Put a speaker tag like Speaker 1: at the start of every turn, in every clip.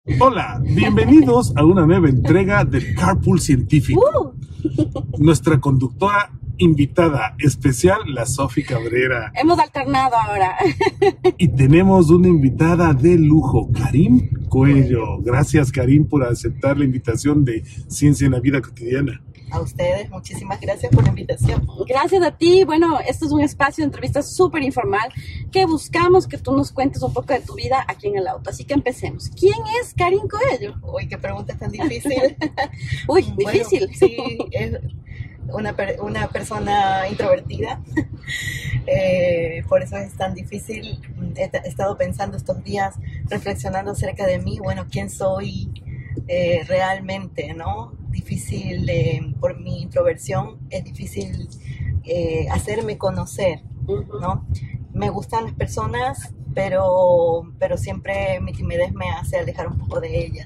Speaker 1: Hola, bienvenidos a una nueva entrega del Carpool Científico. Nuestra conductora invitada especial, la Sofi Cabrera.
Speaker 2: Hemos alternado ahora.
Speaker 1: Y tenemos una invitada de lujo, Karim Cuello. Gracias, Karim, por aceptar la invitación de Ciencia en la Vida Cotidiana.
Speaker 3: A ustedes, muchísimas gracias por la invitación.
Speaker 2: Gracias a ti. Bueno, esto es un espacio de entrevista súper informal que buscamos que tú nos cuentes un poco de tu vida aquí en el auto. Así que empecemos. ¿Quién es Karim Coello?
Speaker 3: Uy, qué pregunta tan difícil.
Speaker 2: Uy, difícil.
Speaker 3: Bueno, sí, es una persona introvertida. Por eso es tan difícil. He estado pensando estos días, reflexionando acerca de mí. Bueno, ¿quién soy realmente, no? Difícil, por mi introversión, es difícil hacerme conocer, ¿no? Me gustan las personas, pero siempre mi timidez me hace alejar un poco de ellas.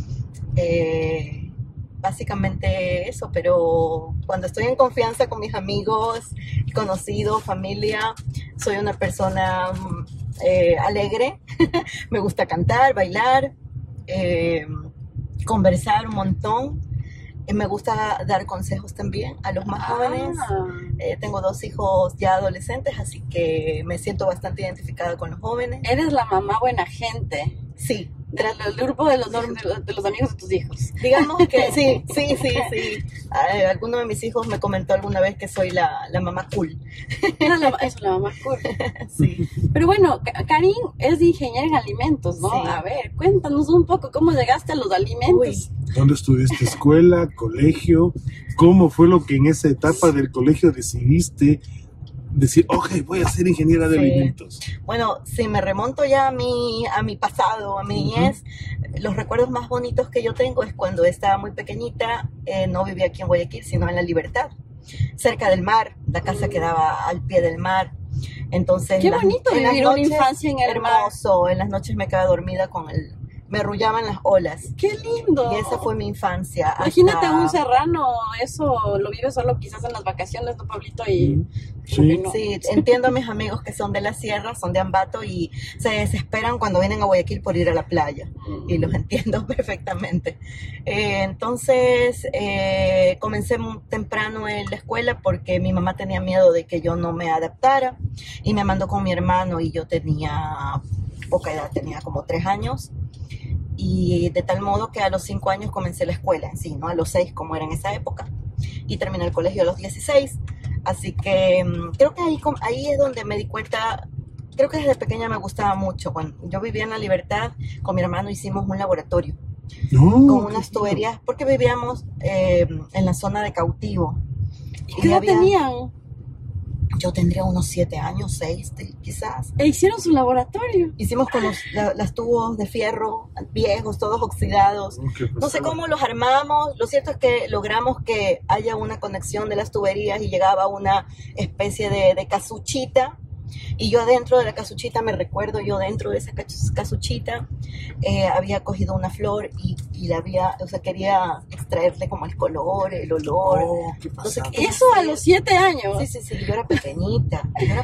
Speaker 3: Básicamente eso, pero cuando estoy en confianza con mis amigos, conocidos, familia, soy una persona alegre. Me gusta cantar, bailar, conversar un montón. Me gusta dar consejos también a los más jóvenes. Tengo 2 hijos ya adolescentes, así que me siento bastante identificada con los jóvenes.
Speaker 2: Eres la mamá buena gente.
Speaker 3: Sí.
Speaker 2: Del grupo de los amigos de tus hijos.
Speaker 3: Digamos que sí. Alguno de mis hijos me comentó alguna vez que soy la mamá cool.
Speaker 2: Eso es la mamá cool.
Speaker 3: Sí.
Speaker 2: Pero bueno, Karim es ingeniera en alimentos, ¿no?
Speaker 3: Sí.
Speaker 2: A ver, cuéntanos un poco cómo llegaste a los alimentos.
Speaker 1: ¿Dónde estudiaste? ¿Escuela? ¿Colegio? ¿Cómo fue lo que en esa etapa del colegio decidiste decir, ok, voy a ser ingeniera de alimentos?
Speaker 3: Bueno, si me remonto ya a mi pasado, a mi niñez, los recuerdos más bonitos que yo tengo es cuando estaba muy pequeñita. No vivía aquí en Guayaquil, sino en La Libertad, cerca del mar. La casa quedaba al pie del mar. Entonces,
Speaker 2: qué bonito vivir una infancia en el mar.
Speaker 3: Hermoso. En las noches me quedaba dormida me arrullaban las olas.
Speaker 2: ¡Qué lindo!
Speaker 3: Y esa fue mi infancia.
Speaker 2: Imagínate un serrano, eso lo vive solo quizás en las vacaciones, ¿no, Pablito? Y
Speaker 1: sí.
Speaker 2: No.
Speaker 3: Sí, entiendo a mis amigos que son de la sierra, son de Ambato y se desesperan cuando vienen a Guayaquil por ir a la playa. Y los entiendo perfectamente. Entonces, comencé muy temprano en la escuela porque mi mamá tenía miedo de que yo no me adaptara y me mandó con mi hermano y yo tenía poca edad, tenía como 3 años. Y de tal modo que a los 5 años comencé la escuela en sí, ¿no? A los 6 como era en esa época. Y terminé el colegio a los 16. Así que creo que ahí es donde me di cuenta. Creo que desde pequeña me gustaba mucho. Cuando yo vivía en La Libertad, con mi hermano hicimos un laboratorio. Con unas tuberías, porque vivíamos en la zona de cautivo.
Speaker 2: ¿Y qué edad tenían?
Speaker 3: Yo tendría unos 7 años, 6 quizás.
Speaker 2: ¿E hicieron su laboratorio?
Speaker 3: Hicimos con los tubos de fierro viejos, todos oxidados. No sé cómo los armamos. Lo cierto es que logramos que haya una conexión de las tuberías y llegaba una especie de casuchita. Y yo dentro de la casuchita, me recuerdo, yo dentro de esa casuchita había cogido una flor y quería extraerle como el color, el olor.
Speaker 1: ¿Qué
Speaker 3: Entonces,
Speaker 2: eso a los 7 años.
Speaker 3: Sí, yo era pequeñita.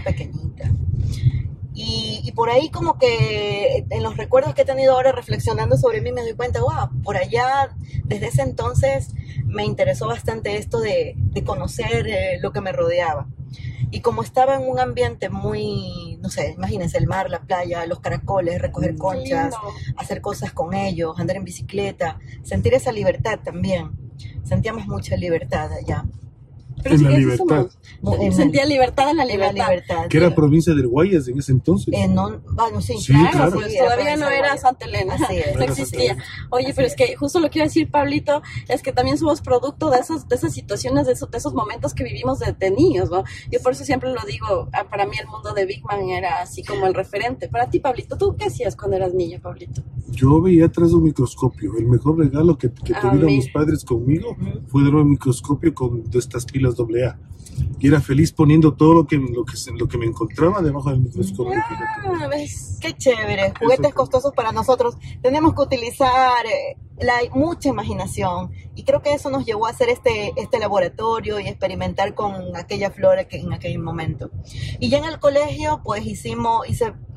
Speaker 3: Y por ahí como que en los recuerdos que he tenido ahora reflexionando sobre mí me doy cuenta, wow, por allá desde ese entonces me interesó bastante esto de conocer lo que me rodeaba. Y como estaba en un ambiente muy, no sé, imagínense el mar, la playa, los caracoles, recoger conchas, hacer cosas con ellos, andar en bicicleta, sentir esa libertad también. Sentíamos mucha libertad allá.
Speaker 2: Pero
Speaker 1: en La Libertad.
Speaker 2: Sentía libertad en La Libertad.
Speaker 1: Que era provincia del Guayas en ese entonces.
Speaker 3: Bueno, sí,
Speaker 1: claro.
Speaker 2: Pues todavía no era Santa Elena, no existía. Oye, pero es que justo lo que iba a decir, Pablito, es que también somos producto de esas situaciones, de esos momentos que vivimos de niños, ¿no? Yo por eso siempre lo digo, para mí el mundo de Big Man era así como el referente. Para ti, Pablito, ¿tú qué hacías cuando eras niño, Pablito?
Speaker 1: Yo veía atrás de un microscopio. El mejor regalo que tuvieron mis padres conmigo fue darme un microscopio con de estas pilas AA. Y era feliz poniendo todo lo que me encontraba debajo del microscopio.
Speaker 3: ¿Ves? Qué chévere. Juguetes costosos para nosotros. Tenemos que utilizar mucha imaginación. Y creo que eso nos llevó a hacer este laboratorio y experimentar con aquella flora que en aquel momento. Y ya en el colegio, pues hice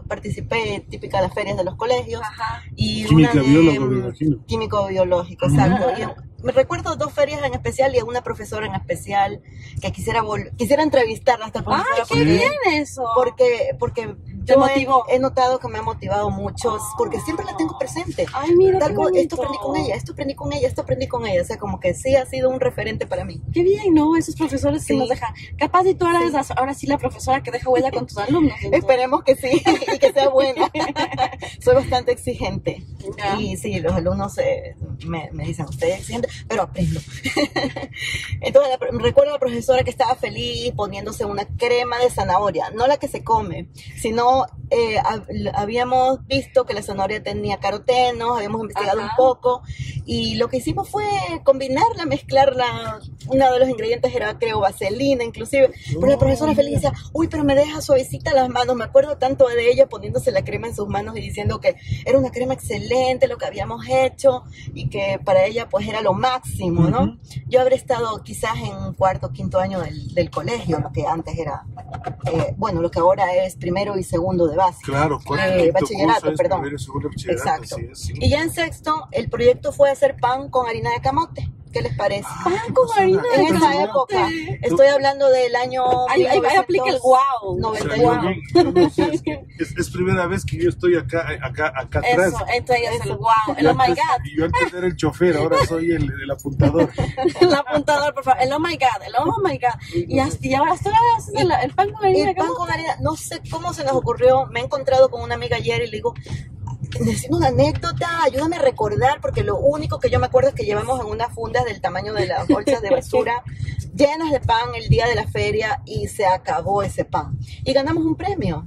Speaker 3: participé, típica de las ferias de los colegios.
Speaker 2: Ajá.
Speaker 3: Y
Speaker 1: Química,
Speaker 3: una de
Speaker 1: biólogo, me imagino.
Speaker 3: químico-biológico, exacto. Y me recuerdo 2 ferias en especial y a una profesora en especial que quisiera entrevistarla a esta profesora.
Speaker 2: ¡Ay, qué bien eso!
Speaker 3: Porque
Speaker 2: ¿Te motivó?
Speaker 3: he notado que me ha motivado mucho, porque siempre la tengo presente.
Speaker 2: Ay, mira,
Speaker 3: Tal
Speaker 2: qué
Speaker 3: como, esto
Speaker 2: bonito.
Speaker 3: aprendí con ella, esto aprendí con ella, esto aprendí con ella. O sea, como que sí ha sido un referente para mí.
Speaker 2: Qué bien, ¿no? Esos profesores que
Speaker 3: Sí.
Speaker 2: nos dejan. Capaz y tú eres ahora sí la profesora que deja huella con tus alumnos. Entonces.
Speaker 3: Esperemos que sí y que sea buena. Soy bastante exigente.
Speaker 2: Ya.
Speaker 3: Y sí, los alumnos me dicen, usted es exigente, pero aprendo. Entonces, recuerdo a la profesora que estaba feliz poniéndose una crema de zanahoria, no la que se come, sino habíamos visto que la zanahoria tenía carotenos, habíamos investigado un poco, y lo que hicimos fue combinarla, mezclarla. Uno de los ingredientes era, creo, vaselina, inclusive. Pero la profesora feliz decía, uy, pero me deja suavecita las manos. Me acuerdo tanto de ella poniéndose la crema en sus manos y diciendo que era una crema excelente lo que habíamos hecho y que para ella pues era lo máximo, ¿no? Yo habré estado quizás en 4º, 5º año del colegio, lo que antes era, bueno, lo que ahora es 1º y 2º de base.
Speaker 1: Claro,
Speaker 3: bachillerato, perdón.
Speaker 1: Primero y segundo bachillerato,
Speaker 3: Exacto.
Speaker 1: sí, sí.
Speaker 3: Y ya en 6º, el proyecto fue hacer pan con harina de camote. ¿Qué les parece?
Speaker 2: Pan con harina de
Speaker 3: En esa
Speaker 2: camote.
Speaker 3: época, estoy hablando del año
Speaker 2: Ahí aplica el wow.
Speaker 3: 91.
Speaker 1: Yo no sé, es primera vez que yo estoy acá atrás.
Speaker 2: Eso, entonces es el wow, el oh my god.
Speaker 1: Y yo antes era el chofer, ahora soy el apuntador.
Speaker 2: El apuntador, por favor, el oh my god. Y ahora estoy haciendo el pan con harina de
Speaker 3: El pan
Speaker 2: camote.
Speaker 3: con harina, no sé cómo se nos ocurrió. Me he encontrado con una amiga ayer y le digo, necesito una anécdota, ayúdame a recordar, porque lo único que yo me acuerdo es que llevamos en unas fundas del tamaño de las bolsas de basura llenas de pan el día de la feria y se acabó ese pan. Y ganamos un premio.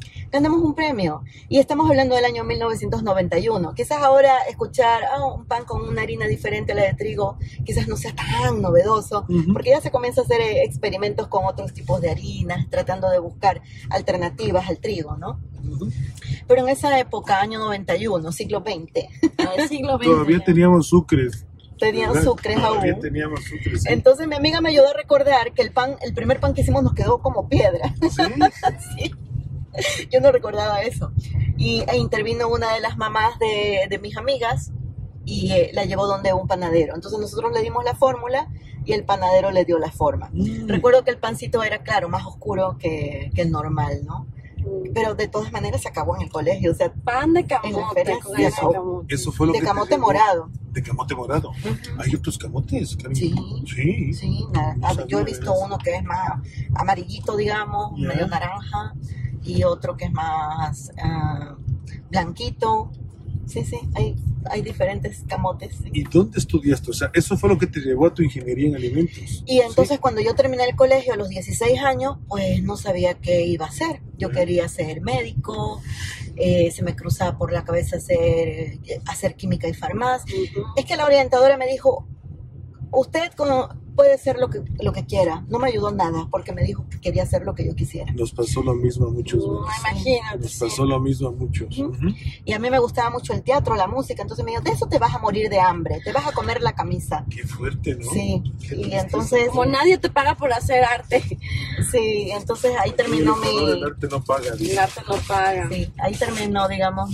Speaker 3: Y estamos hablando del año 1991. Quizás ahora escuchar un pan con una harina diferente a la de trigo quizás no sea tan novedoso, porque ya se comienza a hacer experimentos con otros tipos de harinas, tratando de buscar alternativas al trigo, ¿no? Pero en esa época, año 91, siglo XX,
Speaker 2: Siglo XX.
Speaker 1: Todavía teníamos sucres.
Speaker 3: tenían
Speaker 1: ¿verdad?
Speaker 3: sucres
Speaker 1: Todavía
Speaker 3: aún.
Speaker 1: teníamos sucres. Sí.
Speaker 3: Entonces mi amiga me ayudó a recordar que el primer pan que hicimos nos quedó como piedra.
Speaker 1: ¿Sí?
Speaker 3: Sí. Yo no recordaba eso. E intervino una de las mamás de mis amigas y la llevó donde un panadero. Entonces nosotros le dimos la fórmula y el panadero le dio la forma. Recuerdo que el pancito era, claro, más oscuro que el normal, ¿no? Pero de todas maneras se acabó en el colegio. O sea,
Speaker 2: Pan de
Speaker 3: en la
Speaker 2: camote.
Speaker 3: feria
Speaker 2: Con
Speaker 3: se
Speaker 2: ese
Speaker 3: acabó.
Speaker 2: camote.
Speaker 1: Eso fue lo
Speaker 3: De
Speaker 1: que
Speaker 3: camote
Speaker 1: te llevó.
Speaker 3: morado.
Speaker 1: De camote morado. ¿Hay otros camotes, Karen?
Speaker 3: Sí.
Speaker 1: Sí.
Speaker 3: Sí,
Speaker 1: No sabía
Speaker 3: yo he
Speaker 1: de
Speaker 3: visto
Speaker 1: eso.
Speaker 3: uno que es más amarillito, digamos,
Speaker 1: Ya.
Speaker 3: medio naranja, y otro que es más blanquito. Sí, hay diferentes camotes. Sí.
Speaker 1: ¿Y dónde estudiaste? O sea, eso fue lo que te llevó a tu ingeniería en alimentos.
Speaker 3: Y entonces
Speaker 1: ¿Sí?
Speaker 3: cuando yo terminé el colegio a los 16 años, pues no sabía qué iba a hacer. Yo
Speaker 1: Ya.
Speaker 3: quería ser médico, se me cruzaba por la cabeza hacer química y farmacia. Es que la orientadora me dijo, usted puede ser lo que quiera. No me ayudó nada porque me dijo que quería hacer lo que yo quisiera.
Speaker 1: Nos pasó lo mismo a muchos. ¿no?
Speaker 2: Imagínate.
Speaker 1: Nos pasó lo mismo a muchos.
Speaker 3: Ujú. Y a mí me gustaba mucho el teatro, la música, entonces me dijo, de eso te vas a morir de hambre, te vas a comer la camisa.
Speaker 1: Qué fuerte, ¿no?
Speaker 3: Sí,
Speaker 1: Qué
Speaker 3: y
Speaker 1: tristeza.
Speaker 3: entonces,
Speaker 2: Como nadie te paga por hacer arte.
Speaker 3: sí, entonces ahí terminó
Speaker 1: Sí, el arte no paga.
Speaker 2: El arte no paga.
Speaker 3: sí, ahí terminó, digamos,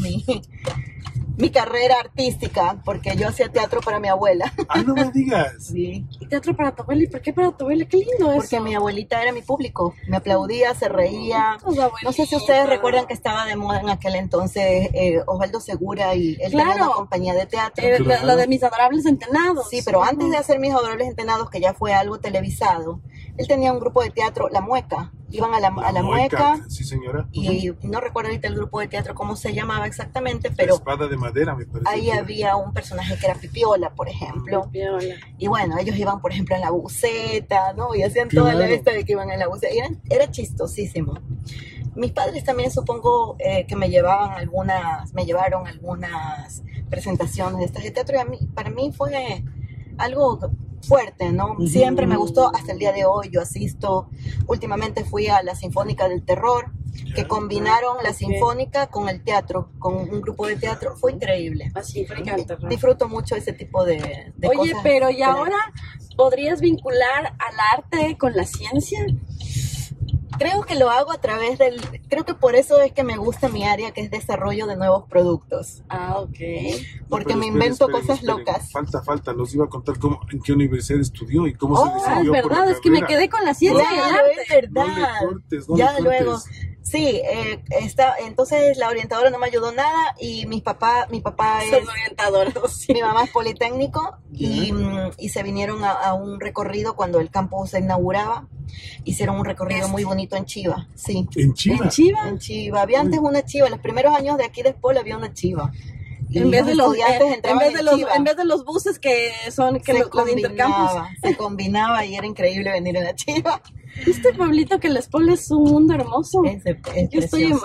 Speaker 3: mi carrera artística, porque yo hacía teatro para mi abuela.
Speaker 1: Ah, no me digas.
Speaker 3: Sí,
Speaker 2: ¿Y teatro para tu abuela? ¿Y por qué para tu abuela? Qué lindo eso.
Speaker 3: porque mi abuelita era mi público, me aplaudía, se reía.
Speaker 2: Tus
Speaker 3: No sé si ustedes recuerdan que estaba de moda en aquel entonces Osvaldo Segura y él tenía
Speaker 2: Claro.
Speaker 3: una compañía de teatro.
Speaker 1: Claro.
Speaker 2: La de mis adorables entenados.
Speaker 3: Sí, pero antes de hacer Mis Adorables Entenados, que ya fue algo televisado, él tenía un grupo de teatro, La Mueca. Iban a la Mueca
Speaker 1: Sí, señora.
Speaker 3: y no recuerdo ahorita el grupo de teatro cómo se llamaba exactamente,
Speaker 1: La
Speaker 3: pero
Speaker 1: espada de madera, me parece.
Speaker 3: ahí había un personaje que era Pipiola, por ejemplo.
Speaker 2: Piola.
Speaker 3: Y bueno, ellos iban, por ejemplo, en la buceta, ¿no? Y hacían toda la
Speaker 1: Claro.
Speaker 3: vista de que iban en la buceta. Y era chistosísimo. Mis padres también supongo que me llevaron algunas presentaciones de estas de teatro y para mí fue algo fuerte, ¿no? Siempre me gustó, hasta el día de hoy yo asisto. Últimamente fui a la Sinfónica del Terror, que combinaron la sinfónica con el teatro, con un grupo de teatro. Fue increíble.
Speaker 2: Así, me encanta.
Speaker 3: Disfruto mucho ese tipo de
Speaker 2: Oye,
Speaker 3: cosas.
Speaker 2: pero ¿y ahora podrías vincular al arte con la ciencia?
Speaker 3: Creo que lo hago a través creo que por eso es que me gusta mi área, que es desarrollo de nuevos productos.
Speaker 2: Ok.
Speaker 3: Porque me invento cosas locas.
Speaker 1: Falta, nos iba a contar en qué universidad estudió y cómo se decidió
Speaker 2: es verdad, es que me quedé con la ciencia y el arte.
Speaker 3: Es verdad.
Speaker 1: No le cortes.
Speaker 3: Luego. Sí, entonces la orientadora no me ayudó nada y mi papá es
Speaker 2: orientadora, sí.
Speaker 3: Mi mamá es politécnico y se vinieron a un recorrido cuando el campus se inauguraba. Hicieron un recorrido muy bonito en Chiva, sí.
Speaker 1: ¿En Chiva?
Speaker 3: En Chiva. Había antes una Chiva, en los primeros años de aquí de Espol había una Chiva.
Speaker 2: En vez de los buses que son los intercampus.
Speaker 3: Se combinaba y era increíble venir en la Chiva.
Speaker 2: ¿Viste, Pablito, que el Espol es un mundo hermoso?
Speaker 3: Yo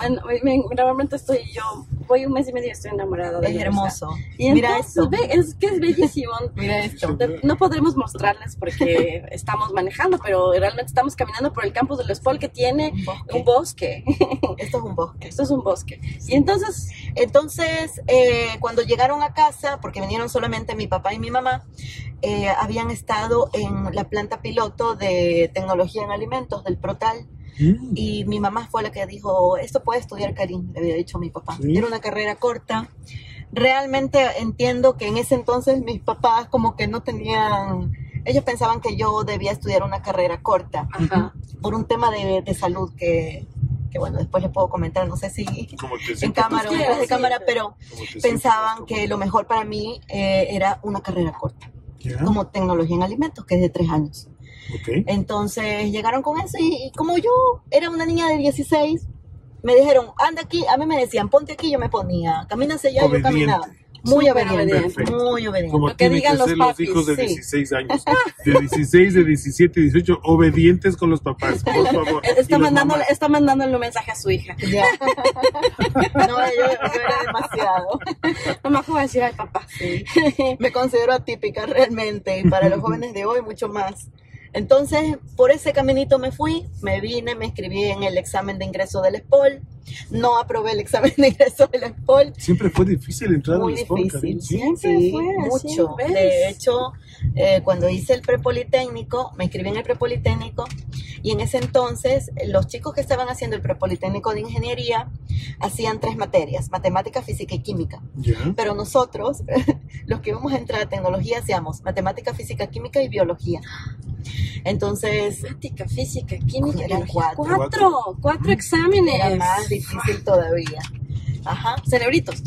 Speaker 2: voy un mes y medio y estoy enamorada de
Speaker 3: Es hermoso.
Speaker 2: Y mira esto. Es que es bellísimo.
Speaker 3: Mira esto.
Speaker 2: No podremos mostrarles porque estamos manejando, pero realmente estamos caminando por el campus del Espol que tiene un bosque.
Speaker 3: Esto es un bosque.
Speaker 2: Esto es un bosque. Y entonces
Speaker 3: cuando llegaron a casa, porque vinieron solamente mi papá y mi mamá, habían estado en la planta piloto de tecnología en alimentos del Protal. Y mi mamá fue la que dijo, esto puede estudiar Karin, le había dicho a mi papá. ¿Sí? Era una carrera corta. Realmente entiendo que en ese entonces mis papás como que no tenían, ellos pensaban que yo debía estudiar una carrera corta. Ajá. Por un tema de salud que bueno, después les puedo comentar, no sé si en cámara o detrás de cámara, pero pensaban que lo mejor para mí era una carrera corta, como tecnología en alimentos, que es de 3 años. Okay. Entonces llegaron con eso y como yo era una niña de 16, me dijeron, anda aquí, a mí me decían, ponte aquí, yo me ponía, camina hacia allá, yo caminaba. Muy obediente, muy obediente.
Speaker 1: Como lo que digan los papis. Los hijos de 16 años, de 16, de 17, 18, obedientes con los papás, por favor.
Speaker 2: Está mandándole un mensaje a su hija.
Speaker 3: Ya. No, yo era demasiado.
Speaker 2: Mamá, ¿cómo decir al papá?
Speaker 3: Sí. Me considero atípica realmente, y para los jóvenes de hoy mucho más. Entonces, por ese caminito me fui, me vine, me inscribí en el examen de ingreso del Espol. No aprobé el examen de ingreso del Espol.
Speaker 1: Siempre fue difícil entrar al Espol.
Speaker 3: Muy difícil,
Speaker 2: siempre fue,
Speaker 3: mucho. De hecho, cuando hice el prepolitécnico, me inscribí en el prepolitécnico y en ese entonces los chicos que estaban haciendo el prepolitécnico de ingeniería hacían 3 materias, matemática, física y química.
Speaker 1: Yeah.
Speaker 3: Pero nosotros, los que íbamos a entrar a tecnología, hacíamos matemática, física, química y biología. Entonces,
Speaker 2: matemática, física, química,
Speaker 3: eran
Speaker 2: 4 exámenes.
Speaker 3: Era más difícil todavía. Ajá.
Speaker 2: Cerebritos.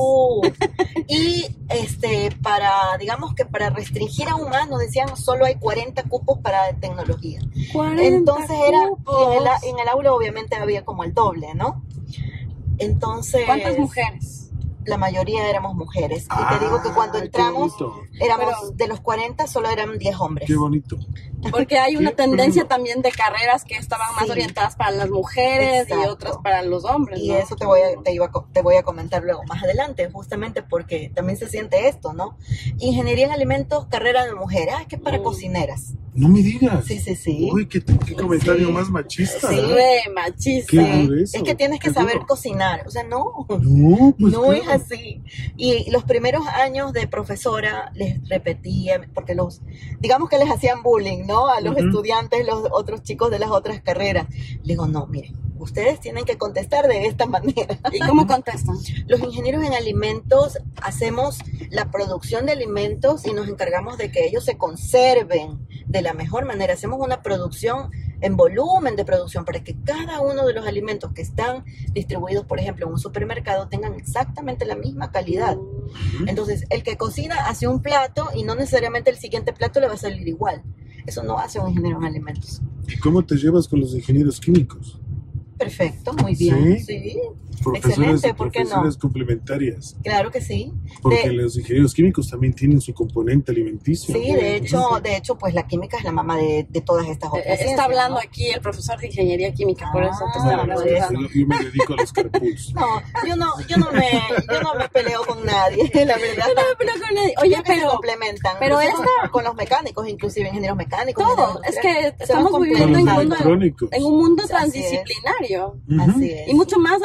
Speaker 3: Y digamos que para restringir aún más, nos decían solo hay 40 cupos para tecnología.
Speaker 2: 40
Speaker 3: Entonces
Speaker 2: cupos.
Speaker 3: En el aula obviamente había como el doble, ¿no? Entonces.
Speaker 2: ¿Cuántas mujeres?
Speaker 3: La mayoría éramos mujeres. Y te digo que cuando entramos, de los 40, solo eran 10 hombres.
Speaker 1: Qué bonito.
Speaker 2: Porque hay una tendencia también de carreras que estaban más orientadas para las mujeres. Exacto. Y otras para los hombres,
Speaker 3: y
Speaker 2: ¿no?
Speaker 3: eso te voy a comentar luego más adelante, justamente porque también se siente esto, ¿no? Ingeniería en alimentos, carrera de mujeres. Es que es para cocineras.
Speaker 1: No me digas.
Speaker 3: Sí.
Speaker 1: Uy, qué comentario más machista.
Speaker 2: Sí, machista.
Speaker 1: Qué grueso.
Speaker 3: Es que tienes que saber cocinar. O sea, no.
Speaker 1: No
Speaker 3: es así. Y los primeros años de profesora les repetía, porque digamos que les hacían bullying, ¿no? A los estudiantes, los otros chicos de las otras carreras. Le digo, no, miren, ustedes tienen que contestar de esta manera.
Speaker 2: ¿Y cómo contestan?
Speaker 3: Los ingenieros en alimentos hacemos la producción de alimentos y nos encargamos de que ellos se conserven de la mejor manera. Hacemos una producción en volumen de producción para que cada uno de los alimentos que están distribuidos, por ejemplo, en un supermercado, tengan exactamente la misma calidad. Entonces, el que cocina hace un plato y no necesariamente el siguiente plato le va a salir igual. Eso no hace un ingeniero en alimentos.
Speaker 1: ¿Y cómo te llevas con los ingenieros químicos?
Speaker 3: Perfecto, muy bien. Sí. Excelente, ¿por qué no?
Speaker 1: Profesiones complementarias.
Speaker 3: Claro que sí.
Speaker 1: Porque los ingenieros químicos también tienen su componente alimenticio.
Speaker 3: Sí, de hecho, pues la química es la mamá de todas estas otras ciencias.
Speaker 2: Está hablando, ¿no? Aquí el profesor de ingeniería química, por eso te estaba preguntando.
Speaker 1: Yo me dedico a los carpools.
Speaker 3: No, yo no me peleo con nadie, la verdad.
Speaker 2: Yo no me peleo con nadie. Oye, pero
Speaker 3: se complementan.
Speaker 2: Pero
Speaker 3: con los mecánicos, inclusive ingenieros mecánicos.
Speaker 2: Todo, es que estamos viviendo en un mundo transdisciplinario.
Speaker 3: Así es.
Speaker 2: Y mucho más ahora cuando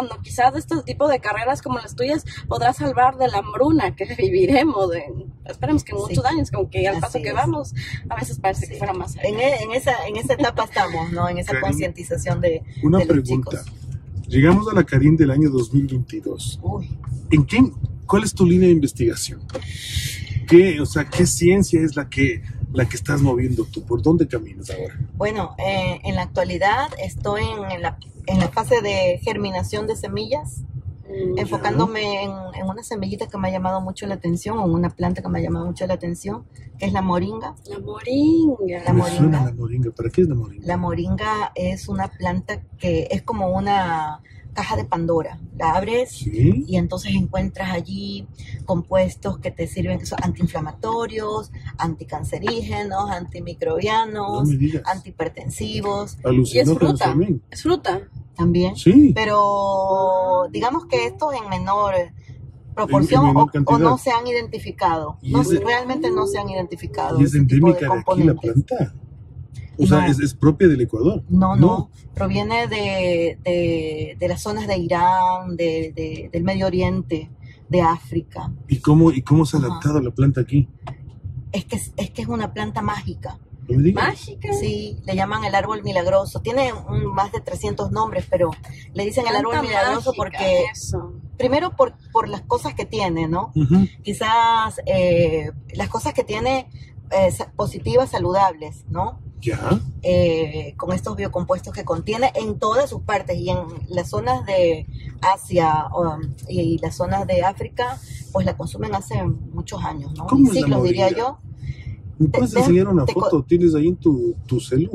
Speaker 2: cuando quizás de este tipo de carreras como las tuyas podrá salvar de la hambruna que viviremos, esperemos que en muchos años, como que al paso que vamos, a veces parece que fuera más allá.
Speaker 3: En esa etapa estamos, ¿no? En esa
Speaker 1: Karin,
Speaker 3: concientización de
Speaker 1: una
Speaker 3: los
Speaker 1: pregunta.
Speaker 3: chicos.
Speaker 1: Llegamos a la Karin del año 2022.
Speaker 3: Uy.
Speaker 1: ¿Cuál es tu línea de investigación? ¿Qué ciencia es la que estás moviendo tú? ¿Por dónde caminas ahora?
Speaker 3: Bueno, en la actualidad estoy en la fase de germinación de semillas, enfocándome en una semillita que me ha llamado mucho la atención, o una planta que me ha llamado mucho la atención, que es la moringa.
Speaker 2: La moringa.
Speaker 3: La moringa.
Speaker 1: La moringa. ¿Para qué es la moringa?
Speaker 3: La moringa es una planta que es como una caja de Pandora. La abres,
Speaker 1: ¿sí?
Speaker 3: Y entonces encuentras allí compuestos que te sirven, que son antiinflamatorios, anticancerígenos, antimicrobianos,
Speaker 1: No me digas.
Speaker 3: antihipertensivos.
Speaker 2: Y es fruta.
Speaker 1: También.
Speaker 2: Es fruta.
Speaker 3: También.
Speaker 1: Sí.
Speaker 3: Pero digamos que estos en menor proporción
Speaker 1: En menor
Speaker 3: o
Speaker 1: cantidad.
Speaker 3: no se han identificado.
Speaker 1: Y
Speaker 3: Realmente no se han identificado.
Speaker 1: ¿Y es
Speaker 3: ese tipo
Speaker 1: endémica de aquí la planta? O sea,
Speaker 3: No.
Speaker 1: es propia del Ecuador.
Speaker 3: No. Proviene de las zonas de Irán, del Medio Oriente, de África.
Speaker 1: ¿Y cómo se ha
Speaker 3: Ajá.
Speaker 1: adaptado la planta aquí?
Speaker 3: Es que es una planta mágica.
Speaker 1: No me digas.
Speaker 2: Mágica.
Speaker 3: Sí, le llaman el árbol milagroso. Tiene más de 300 nombres, pero le dicen el árbol
Speaker 2: Planta
Speaker 3: milagroso
Speaker 2: mágica,
Speaker 3: porque,
Speaker 2: eso.
Speaker 3: primero por las cosas que tiene, ¿no?
Speaker 1: Ujú.
Speaker 3: Quizás las cosas que tiene positivas, saludables, ¿no?
Speaker 1: Ya.
Speaker 3: Con estos biocompuestos que contiene en todas sus partes, y en las zonas de Asia y las zonas de África, pues la consumen hace muchos años, ¿no?
Speaker 1: ¿Cómo es la
Speaker 3: Siglos, diría
Speaker 1: moringa?
Speaker 3: yo.
Speaker 1: ¿Me puedes enseñar una foto? ¿Tienes ahí en tu celu?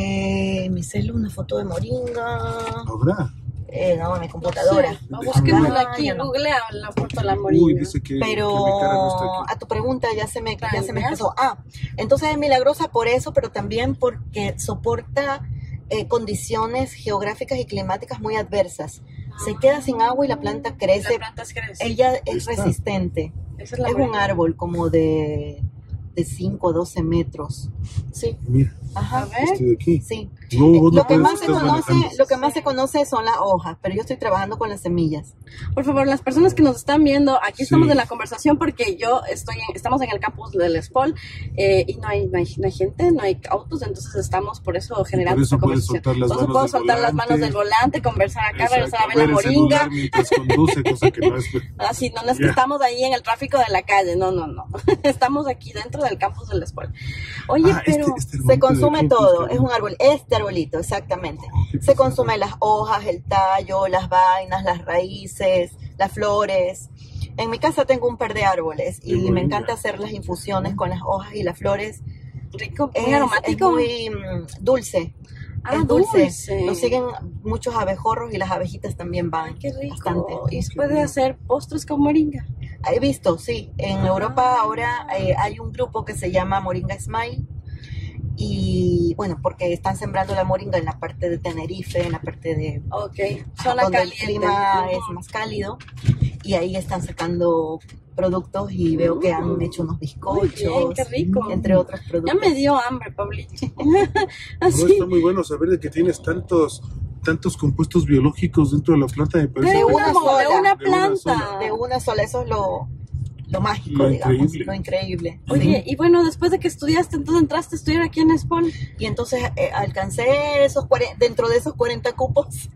Speaker 3: De mi celu, una foto de moringa.
Speaker 1: ¿Habrá?
Speaker 3: No, en mi computadora.
Speaker 2: Sí, busquémosla aquí,
Speaker 3: no.
Speaker 2: googlea la foto de la moringa.
Speaker 1: Uy, dice que
Speaker 3: Pero
Speaker 1: mi cara no está aquí.
Speaker 3: a tu pregunta ya se me
Speaker 2: ¿Ya?
Speaker 3: expresó. Entonces es milagrosa por eso, pero también porque soporta condiciones geográficas y climáticas muy adversas. Se queda sin agua y la planta crece.
Speaker 2: La planta crece.
Speaker 3: Ella es
Speaker 1: Está.
Speaker 3: resistente.
Speaker 2: Esa es la
Speaker 3: Es un
Speaker 2: moringa.
Speaker 3: árbol como de 5 o 12 metros. Sí,
Speaker 1: Mira,
Speaker 3: ajá.
Speaker 2: A ver.
Speaker 1: estoy de aquí.
Speaker 3: Sí.
Speaker 1: No, vos no
Speaker 3: Lo que
Speaker 1: puedes,
Speaker 3: más se
Speaker 1: estás
Speaker 3: conoce,
Speaker 1: manejando.
Speaker 3: lo que más se conoce son las hojas, pero yo estoy trabajando con las semillas.
Speaker 2: Por favor, las personas que nos están viendo, aquí estamos
Speaker 1: Sí.
Speaker 2: en la conversación porque estamos en el campus del SPOL y no hay gente, no hay autos, entonces estamos por eso generando
Speaker 1: por eso
Speaker 2: esta
Speaker 1: puedes
Speaker 2: conversación.
Speaker 1: soltar las
Speaker 2: Por eso
Speaker 1: manos
Speaker 2: puedo
Speaker 1: del
Speaker 2: soltar las
Speaker 1: volante.
Speaker 2: manos del volante, conversar acá, regresar a ver la
Speaker 1: el
Speaker 2: moringa.
Speaker 1: celular mientras conduce, cosa que no es...
Speaker 2: Así, no es que
Speaker 1: Ya.
Speaker 2: estamos ahí en el tráfico de la calle, no. Estamos aquí dentro del campus del SPOL. Oye, pero
Speaker 1: este
Speaker 3: Se
Speaker 1: arbolito de
Speaker 3: consume
Speaker 1: aquí,
Speaker 3: todo,
Speaker 1: pues,
Speaker 3: es un árbol, este arbolito, exactamente. Se consume las hojas, el tallo, las vainas, las raíces, las flores. En mi casa tengo un par de árboles y
Speaker 1: Qué
Speaker 3: me
Speaker 1: bonita.
Speaker 3: encanta hacer las infusiones con las hojas y las flores.
Speaker 2: rico,
Speaker 3: Es
Speaker 2: muy aromático.
Speaker 3: muy dulce.
Speaker 2: Ah,
Speaker 3: Es dulce.
Speaker 2: dulce.
Speaker 3: Nos siguen muchos abejorros y las abejitas también van.
Speaker 2: Qué rico.
Speaker 3: Bastante.
Speaker 2: Y se puede hacer postres con moringa.
Speaker 3: He visto, sí. En Europa ahora hay un grupo que se llama Moringa Smile. Y bueno, porque están sembrando la moringa en la parte de Tenerife, en la parte de
Speaker 2: Ok, zona
Speaker 3: donde
Speaker 2: caliente.
Speaker 3: el clima es más cálido. Y ahí están sacando productos y veo que han hecho unos
Speaker 2: Muy
Speaker 3: bizcochos,
Speaker 2: bien, qué rico.
Speaker 3: entre otros productos.
Speaker 2: Ya me dio hambre, Pablito.
Speaker 1: No,
Speaker 2: Así.
Speaker 1: está muy bueno saber de que tienes tantos compuestos biológicos dentro de la planta. Me parece
Speaker 2: De
Speaker 3: De
Speaker 1: que-
Speaker 3: una
Speaker 2: una,
Speaker 3: sola.
Speaker 2: de una
Speaker 1: De una
Speaker 2: planta.
Speaker 1: sola.
Speaker 3: De una sola, eso es lo mágico,
Speaker 1: Lo
Speaker 3: digamos,
Speaker 1: increíble.
Speaker 3: lo increíble.
Speaker 2: Oye, y bueno, después de que estudiaste, entonces entraste a estudiar aquí en SPOL.
Speaker 3: Y entonces alcancé dentro de esos 40 cupos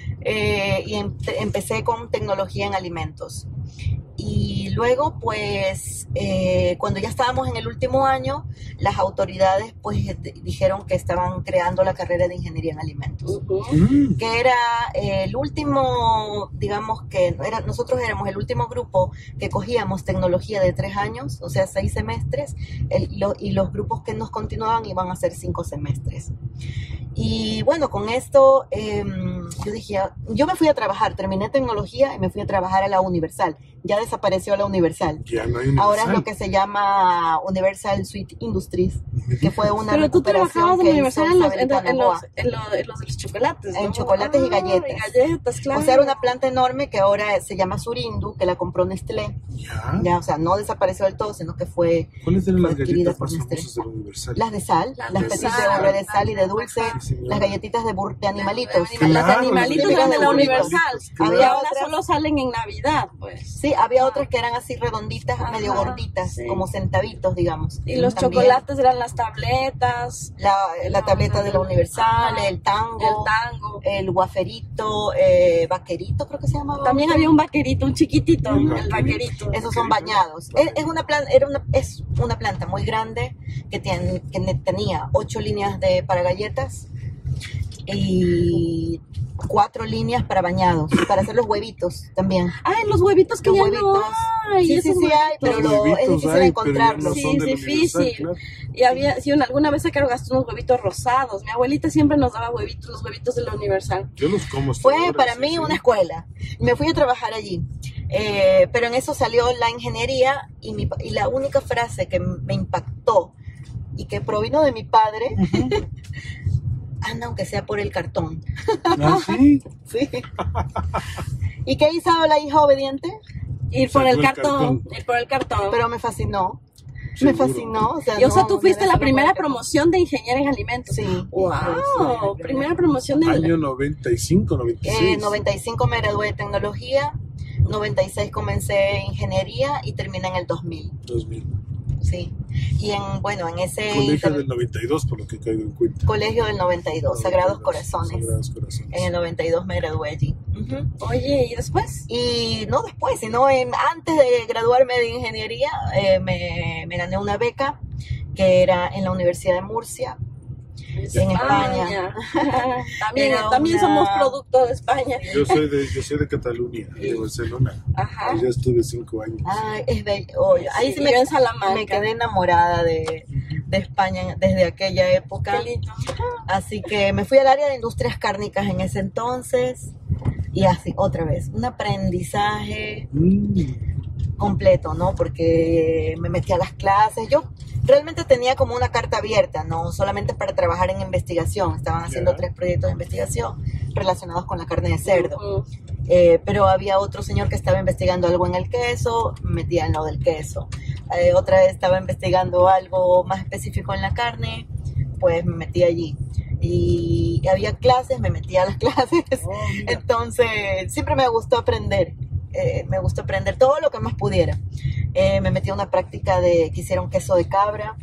Speaker 3: y empecé con tecnología en alimentos. Y luego, pues, cuando ya estábamos en el último año, las autoridades, pues, dijeron que estaban creando la carrera de ingeniería en alimentos.
Speaker 1: Mm,
Speaker 3: Que era el último, digamos que nosotros éramos el último grupo que cogíamos tecnología de 3 años, o sea, 6 semestres, y los grupos que nos continuaban iban a ser 5 semestres. Y bueno, con esto yo dije, yo me fui a trabajar, terminé tecnología y me fui a trabajar a la Universal. Ya desapareció la Universal.
Speaker 1: ya no hay
Speaker 3: Ahora es
Speaker 1: universal.
Speaker 3: lo que se llama Universal Sweet Industries, que fue una
Speaker 2: Pero tú
Speaker 3: recuperación
Speaker 2: trabajabas en
Speaker 3: que
Speaker 2: la universidad
Speaker 3: hizo Isabel Canoa.
Speaker 2: en los de los chocolates,
Speaker 3: En
Speaker 2: ¿no?
Speaker 3: chocolates y galletas.
Speaker 2: Y galletas, claro.
Speaker 3: O sea, era una planta enorme que ahora se llama Surindu, que la compró Nestlé.
Speaker 1: Ya.
Speaker 3: Ya, o sea, no desapareció del todo, sino que fue
Speaker 1: ¿Cuáles eran las
Speaker 3: adquirida
Speaker 1: galletas
Speaker 3: por
Speaker 1: más
Speaker 3: Nestlé.
Speaker 1: famosas de la universal?
Speaker 3: las de sal,
Speaker 2: Las
Speaker 3: las
Speaker 2: de
Speaker 3: petitas
Speaker 2: sal.
Speaker 3: de sal y de dulce,
Speaker 1: Sí, señora.
Speaker 3: las galletitas de animalitos.
Speaker 2: Las de animalitos eran de la Universal.
Speaker 1: Claro.
Speaker 2: Y ahora solo salen en Navidad, pues.
Speaker 3: Sí, había otras que eran así redonditas, medio
Speaker 2: Ajá,
Speaker 3: gorditas,
Speaker 2: sí.
Speaker 3: como centavitos, digamos.
Speaker 2: Y los
Speaker 3: También
Speaker 2: chocolates eran las tabletas.
Speaker 3: la tableta de la Universal,
Speaker 2: Ajá,
Speaker 3: el tango, el guaferito, vaquerito, creo que se llamaba.
Speaker 2: También había un vaquerito, un chiquitito,
Speaker 1: El
Speaker 2: el vaquerito.
Speaker 3: Esos son bañados. Es una planta muy grande que tenía 8 líneas para galletas y 4 líneas para bañados, para hacer los huevitos también.
Speaker 2: Ay, los huevitos que
Speaker 3: Los
Speaker 2: ya
Speaker 3: huevitos.
Speaker 2: no hay.
Speaker 3: Sí,
Speaker 2: esos
Speaker 3: hay, pero
Speaker 1: Los
Speaker 3: es
Speaker 1: huevitos
Speaker 3: difícil
Speaker 1: hay, pero ya
Speaker 3: encontrarlos.
Speaker 1: no
Speaker 2: Sí,
Speaker 1: son
Speaker 2: es
Speaker 1: de la
Speaker 2: difícil.
Speaker 1: Universal, claro.
Speaker 2: Y había, sí, alguna vez sacaron hasta unos huevitos rosados. Mi abuelita siempre nos daba huevitos, los huevitos de la Universal.
Speaker 1: Yo los como hasta
Speaker 3: Fue
Speaker 1: ahora,
Speaker 3: para
Speaker 1: sí,
Speaker 3: mí
Speaker 1: sí.
Speaker 3: una escuela. Me fui a trabajar allí. Pero en eso salió la ingeniería y la única frase que me impactó y que provino de mi padre, anda aunque sea por el cartón.
Speaker 1: ¿Ah, sí?
Speaker 3: Sí. ¿Y qué hizo la hija obediente?
Speaker 2: Ir por
Speaker 1: Sacó
Speaker 2: el
Speaker 1: el
Speaker 2: cartón,
Speaker 1: cartón.
Speaker 2: ir por el cartón.
Speaker 3: Pero me fascinó.
Speaker 1: Seguro.
Speaker 3: Me fascinó. O sea,
Speaker 2: Y, o sea,
Speaker 3: no,
Speaker 2: tú fuiste
Speaker 3: era
Speaker 2: la
Speaker 3: solo
Speaker 2: primera
Speaker 3: por el
Speaker 2: promoción de ingeniera en alimentos.
Speaker 3: Sí.
Speaker 2: Wow, primera promoción de
Speaker 1: Año 95, 96.
Speaker 3: 95 me gradué de tecnología, 96 comencé ingeniería y terminé en el 2000.
Speaker 1: 2000.
Speaker 3: Sí. Y en ese
Speaker 1: Colegio del 92, por lo que caigo en cuenta.
Speaker 3: colegio del 92, Sagrados Corazones.
Speaker 1: Sagrados Corazones.
Speaker 3: En el 92 me gradué allí.
Speaker 2: Oye, ¿y después?
Speaker 3: Y no después, sino antes de graduarme de ingeniería, me gané una beca que era en la Universidad de Murcia, en España.
Speaker 2: También
Speaker 3: una-
Speaker 2: somos producto de España.
Speaker 1: Yo soy de Cataluña, de Barcelona.
Speaker 2: Ajá.
Speaker 1: Ya estuve 5 años.
Speaker 3: Ay, es bello. Oye, ahí sí
Speaker 2: yo en Salamanca.
Speaker 3: me quedé enamorada de España desde aquella época.
Speaker 2: Qué lindo.
Speaker 3: Así que me fui al área de industrias cárnicas en ese entonces y así, otra vez, un aprendizaje completo, ¿no? Porque me metí a las clases. Yo realmente tenía como una carta abierta, no solamente para trabajar en investigación. Estaban haciendo
Speaker 1: Ya.
Speaker 3: 3 proyectos de investigación relacionados con la carne de cerdo.
Speaker 2: Ujú.
Speaker 3: Pero había otro señor que estaba investigando algo en el queso, me metía en lo del queso. Otra vez estaba investigando algo más específico en la carne, pues me metí allí. Y había clases, me metía a las clases.
Speaker 1: Mira.
Speaker 3: Entonces, siempre me gustó aprender. Me gustó aprender todo lo que más pudiera. Me metí a una práctica que hicieron queso de cabra.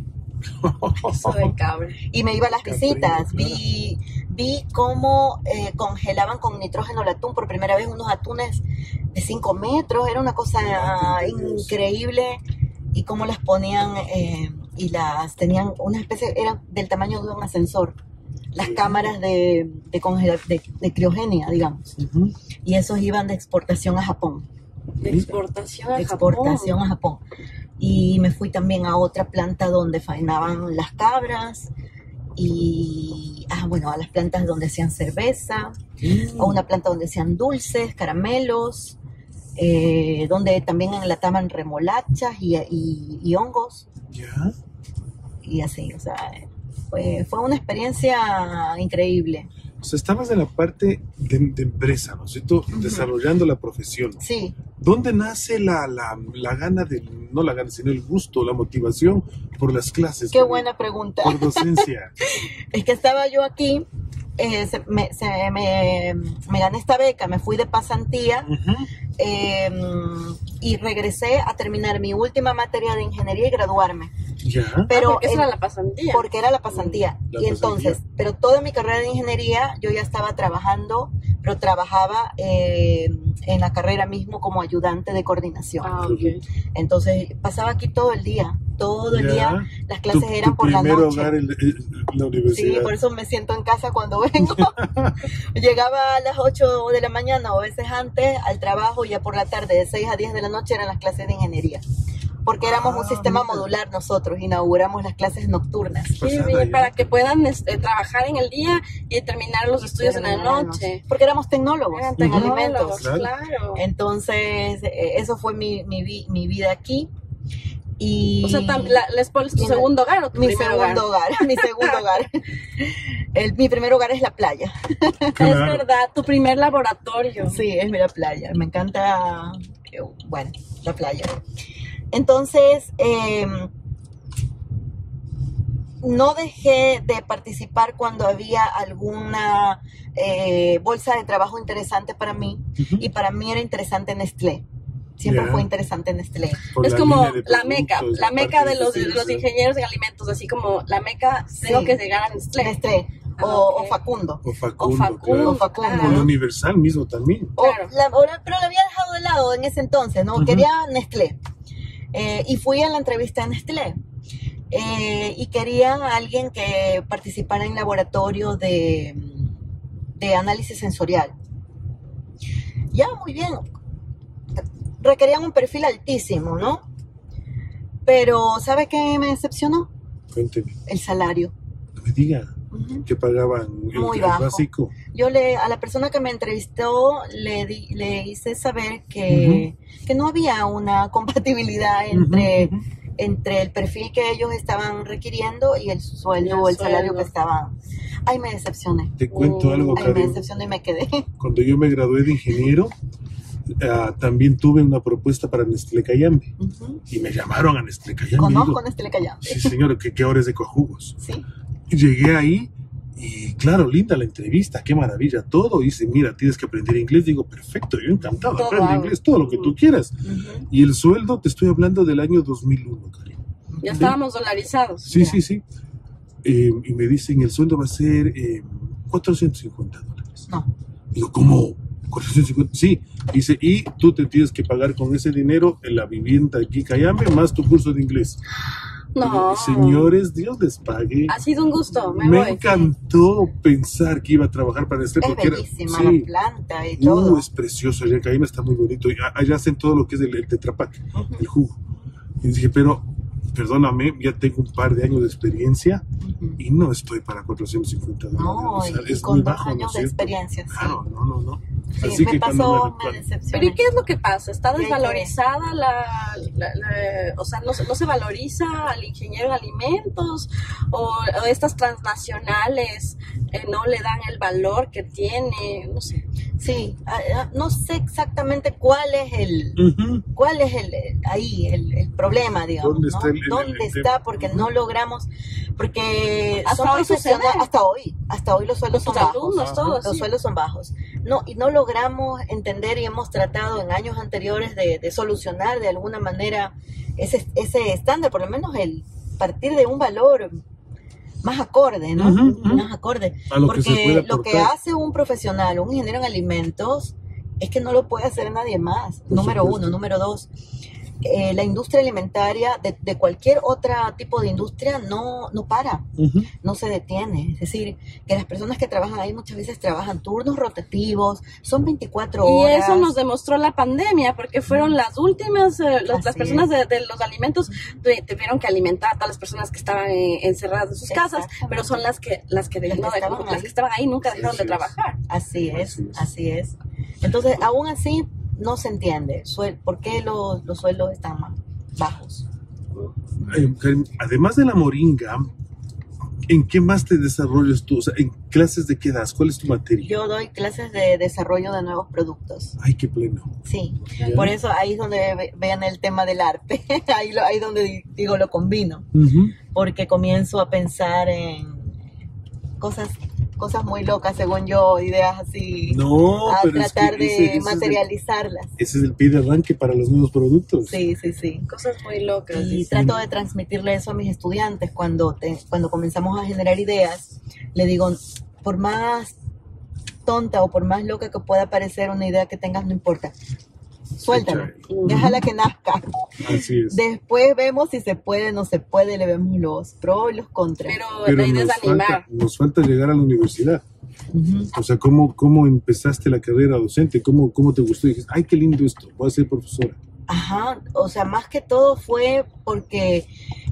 Speaker 2: Queso de cabra.
Speaker 3: Y me iba a las
Speaker 1: Caprino,
Speaker 3: visitas,
Speaker 1: claro.
Speaker 3: vi cómo congelaban con nitrógeno el atún por primera vez, unos atunes de 5 metros, era una cosa increíble, y cómo las ponían y las tenían una especie, eran del tamaño de un ascensor, las cámaras de criogenia, digamos, y esos iban de exportación a Japón.
Speaker 2: De exportación a
Speaker 3: De
Speaker 2: Japón.
Speaker 3: exportación a Japón. Y me fui también a otra planta donde faenaban las cabras y, a las plantas donde hacían cerveza, a una planta donde hacían dulces, caramelos, donde también enlataban remolachas y hongos
Speaker 1: ¿Ya?
Speaker 3: y así, o sea, fue una experiencia increíble.
Speaker 1: O sea, estabas en la parte de empresa, ¿no es cierto? Desarrollando la profesión.
Speaker 3: Sí.
Speaker 1: ¿Dónde nace la gana no la gana, sino el gusto, la motivación por las clases?
Speaker 3: Qué buena pregunta.
Speaker 1: Por docencia.
Speaker 3: Es que estaba yo aquí, me gané esta beca, me fui de pasantía y regresé a terminar mi última materia de ingeniería y graduarme.
Speaker 1: ¿Ya?
Speaker 3: Pero
Speaker 2: porque esa era la pasantía.
Speaker 3: porque era la pasantía.
Speaker 1: La
Speaker 3: Y entonces,
Speaker 1: pasantía.
Speaker 3: pero toda mi carrera de ingeniería yo ya estaba trabajando, pero trabajaba en la carrera mismo como ayudante de coordinación.
Speaker 2: Ah, ok.
Speaker 3: Entonces pasaba aquí todo el día,
Speaker 1: Ya.
Speaker 3: día. Las clases eran
Speaker 1: Tu
Speaker 3: por la
Speaker 1: primer
Speaker 3: noche.
Speaker 1: hogar en la universidad.
Speaker 3: Sí, por eso me siento en casa cuando vengo. Llegaba a las 8 de la mañana o a veces antes al trabajo, y ya por la tarde de 6 a 10 de la noche eran las clases de ingeniería. Porque éramos un sistema
Speaker 1: mira.
Speaker 3: modular nosotros, inauguramos las clases nocturnas.
Speaker 2: Qué
Speaker 1: Pasada
Speaker 2: bien,
Speaker 1: ya.
Speaker 2: para que puedan trabajar en el día y terminar los estudios en la noche.
Speaker 3: Porque éramos tecnólogos
Speaker 2: Eran
Speaker 3: en
Speaker 2: tecnólogos,
Speaker 3: alimentos.
Speaker 2: claro.
Speaker 3: Entonces, eso fue mi vida aquí. Y
Speaker 2: O sea, la escuela es tu
Speaker 3: y
Speaker 2: segundo hogar o tu
Speaker 3: mi
Speaker 2: primer
Speaker 3: segundo hogar, mi segundo hogar. Mi primer hogar es la playa.
Speaker 2: Es
Speaker 1: Claro.
Speaker 2: verdad, tu primer laboratorio.
Speaker 3: Sí, es la playa. Me encanta, la playa. Entonces, no dejé de participar cuando había alguna bolsa de trabajo interesante para mí, y para mí era interesante Nestlé. Siempre fue interesante Nestlé.
Speaker 2: Es como la meca de los ingenieros en alimentos, así como la meca, tengo que llegar a Nestlé.
Speaker 3: Nestlé. O Facundo.
Speaker 1: O Facundo.
Speaker 3: Claro.
Speaker 1: O el Universal mismo también.
Speaker 2: Claro.
Speaker 3: Pero lo había dejado de lado en ese entonces, ¿no? Quería Nestlé. Y fui a la entrevista a Nestlé. Y quería a alguien que participara en laboratorio de análisis sensorial. Ya, muy bien. Requerían un perfil altísimo, ¿no? Pero, ¿sabe qué me decepcionó?
Speaker 1: Cuénteme.
Speaker 3: El salario.
Speaker 1: No me diga. Que pagaban
Speaker 3: muy
Speaker 1: el
Speaker 3: bajo.
Speaker 1: básico.
Speaker 3: Yo a la persona que me entrevistó le hice saber que no había una compatibilidad entre el perfil que ellos estaban requiriendo y el sueldo o el salario que estaban. Ay, me decepcioné.
Speaker 1: Te cuento algo,
Speaker 3: Ay,
Speaker 1: Karen.
Speaker 3: me decepcioné y me quedé.
Speaker 1: Cuando yo me gradué de ingeniero, también tuve una propuesta para Nestlé Cayambe. Y me llamaron a Nestlé Cayambe.
Speaker 3: Conozco Nestlé Cayambe.
Speaker 1: Sí, señor, que ahora es de Coajugos.
Speaker 3: Sí.
Speaker 1: Llegué ahí y claro, linda la entrevista, qué maravilla, todo. Y dice, mira, tienes que aprender inglés. Digo, perfecto, yo encantado, aprende inglés, todo lo que tú quieras. Y el sueldo, te estoy hablando del año 2001, Karim.
Speaker 2: Ya estábamos dolarizados.
Speaker 1: Sí, sí, sí. Y me dicen, el sueldo va a ser $450.
Speaker 3: No.
Speaker 1: Digo, ¿cómo? 450. Sí, dice, y tú te tienes que pagar con ese dinero en la vivienda aquí Cayambe más tu curso de inglés.
Speaker 2: No.
Speaker 1: Señores, Dios les pague.
Speaker 2: Ha sido un gusto, me voy.
Speaker 1: encantó pensar que iba a trabajar para Nestlé.
Speaker 3: Es bellísima la planta y todo.
Speaker 1: Es precioso, el Cayambe está muy bonito. Y allá hacen todo lo que es el Tetra Pak, el jugo. Y dije, pero perdóname, ya tengo un par de años de experiencia y no estoy para $450.
Speaker 3: No,
Speaker 1: o sea,
Speaker 3: y
Speaker 1: es
Speaker 3: con
Speaker 1: muy
Speaker 3: 2
Speaker 1: bajo,
Speaker 3: años
Speaker 1: ¿no
Speaker 3: de
Speaker 1: es cierto?
Speaker 3: experiencia, sí.
Speaker 1: Claro, no.
Speaker 3: Sí,
Speaker 1: Así
Speaker 3: me
Speaker 1: que
Speaker 3: pasó, me decepcioné.
Speaker 2: Pero ¿y qué es lo que pasa? ¿Está desvalorizada o sea, no se valoriza al ingeniero en alimentos? ¿O estas transnacionales no le dan el valor que tiene? No sé.
Speaker 3: Sí, no sé exactamente cuál es el problema, digamos.
Speaker 1: ¿Dónde está
Speaker 3: ¿Dónde está? Porque no logramos, porque
Speaker 2: hasta
Speaker 3: son
Speaker 2: hoy
Speaker 3: profesionales,
Speaker 2: sucede.
Speaker 3: hasta hoy los sueldos son bajos.
Speaker 2: Todos,
Speaker 3: los sueldos son bajos. No, y no logramos entender, y hemos tratado en años anteriores de solucionar de alguna manera ese estándar, por lo menos el partir de un valor más acorde, ¿no? Más acorde. Porque lo que hace un profesional, un ingeniero en alimentos, es que no lo puede hacer nadie más. Número uno. Número dos, la industria alimentaria de cualquier otro tipo de industria no para, no se detiene. Es decir, que las personas que trabajan ahí muchas veces trabajan turnos rotativos, son 24 horas.
Speaker 2: Y eso nos demostró la pandemia, porque fueron las últimas, las personas de los alimentos tuvieron que alimentar a todas las personas que estaban encerradas en sus casas, pero son las que estaban ahí nunca dejaron de trabajar.
Speaker 3: Así es. Entonces, aún así, no se entiende por qué los sueldos están más bajos.
Speaker 1: Además de la moringa, ¿en qué más te desarrollas tú? O sea, ¿en clases de qué das? ¿Cuál es tu materia?
Speaker 3: Yo doy clases de desarrollo de nuevos productos.
Speaker 1: Ay, qué pleno.
Speaker 3: Sí, por eso ahí es donde vean el tema del arte. ahí donde digo lo combino. Porque comienzo a pensar en cosas muy locas, según yo, ideas así, a tratar de materializarlas.
Speaker 1: Ese es el pie de arranque para los nuevos productos.
Speaker 3: Sí.
Speaker 2: Cosas muy locas.
Speaker 3: Y trato de transmitirle eso a mis estudiantes cuando comenzamos a generar ideas. Le digo, por más tonta o por más loca que pueda parecer una idea que tengas, no importa. Suéltala, déjala que nazca.
Speaker 1: Así es.
Speaker 3: Después vemos si se puede, no se puede, le vemos los pros y los contras.
Speaker 2: Pero la idea es animar.
Speaker 1: Nos falta llegar a la universidad. O sea, ¿cómo empezaste la carrera docente? ¿Cómo te gustó? Y dijiste, ay, qué lindo esto, voy a ser profesora.
Speaker 3: Ajá, o sea, más que todo fue porque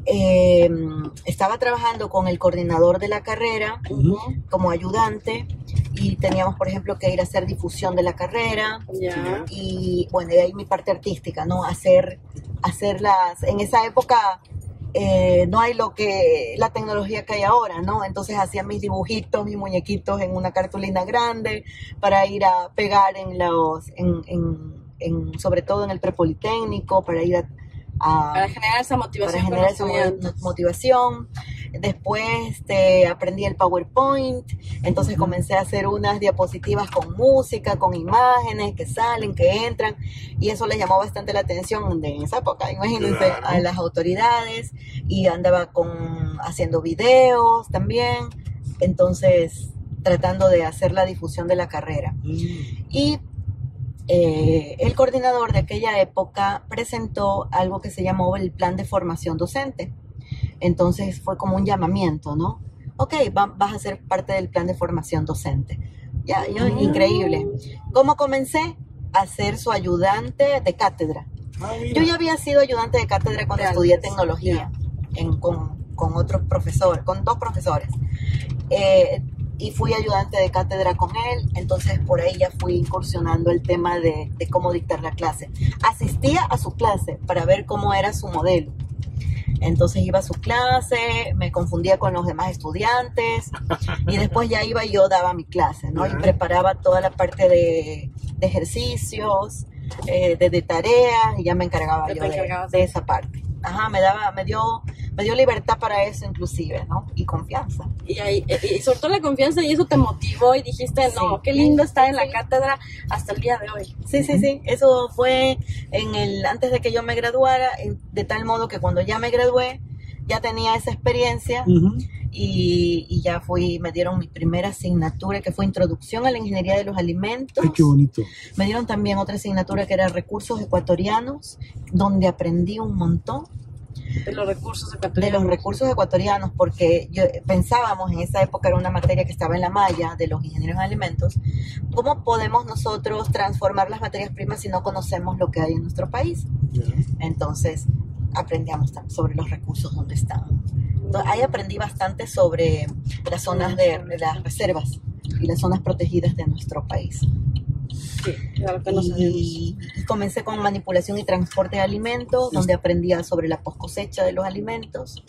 Speaker 3: estaba trabajando con el coordinador de la carrera como ayudante, y teníamos, por ejemplo, que ir a hacer difusión de la carrera. Y bueno, de ahí mi parte artística, ¿no? Hacerlas, en esa época no hay la tecnología que hay ahora, ¿no? Entonces hacía mis dibujitos, mis muñequitos en una cartulina grande para ir a pegar sobre todo en el prepolitécnico, para ir
Speaker 2: para generar esa motivación.
Speaker 3: Para generar esa motivación. Después aprendí el PowerPoint, entonces comencé a hacer unas diapositivas con música, con imágenes que salen, que entran, y eso les llamó bastante la atención en esa época, imagínense, a las autoridades, y andaba haciendo videos también, entonces tratando de hacer la difusión de la carrera. Y el coordinador de aquella época presentó algo que se llamó el Plan de Formación Docente. Entonces fue como un llamamiento, ¿no? Ok, vas a ser parte del plan de formación docente. Increíble. ¿Cómo comencé? A ser su ayudante de cátedra. Yo ya había sido ayudante de cátedra cuando estudié tecnología con otros profesores, con 2 profesores. Y fui ayudante de cátedra con él, entonces por ahí ya fui incursionando el tema de cómo dictar la clase. Asistía a su clase para ver cómo era su modelo. Entonces iba a su clase, me confundía con los demás estudiantes y después ya iba y yo daba mi clase, ¿no? Y preparaba toda la parte de ejercicios, de tareas, y ya me encargaba yo de esa parte. Ajá, me dio libertad para eso inclusive, ¿no? Y confianza.
Speaker 2: Y sobre todo la confianza, y eso te motivó y dijiste, no, qué lindo estar en la cátedra hasta el día de hoy.
Speaker 3: Sí. Eso fue antes de que yo me graduara, de tal modo que cuando ya me gradué, ya tenía esa experiencia y ya me dieron mi primera asignatura, que fue Introducción a la Ingeniería de los Alimentos.
Speaker 1: ¡Ay, qué bonito!
Speaker 3: Me dieron también otra asignatura que era Recursos Ecuatorianos, donde aprendí un montón.
Speaker 2: De los recursos ecuatorianos.
Speaker 3: De los recursos ecuatorianos, porque pensábamos en esa época, era una materia que estaba en la malla de los ingenieros en alimentos, ¿cómo podemos nosotros transformar las materias primas si no conocemos lo que hay en nuestro país? Entonces aprendíamos sobre los recursos donde estaban. Entonces, ahí aprendí bastante sobre las zonas de las reservas y las zonas protegidas de nuestro país.
Speaker 2: Sí, claro que no sabemos.
Speaker 3: Y comencé con manipulación y transporte de alimentos, donde aprendía sobre la poscosecha de los alimentos,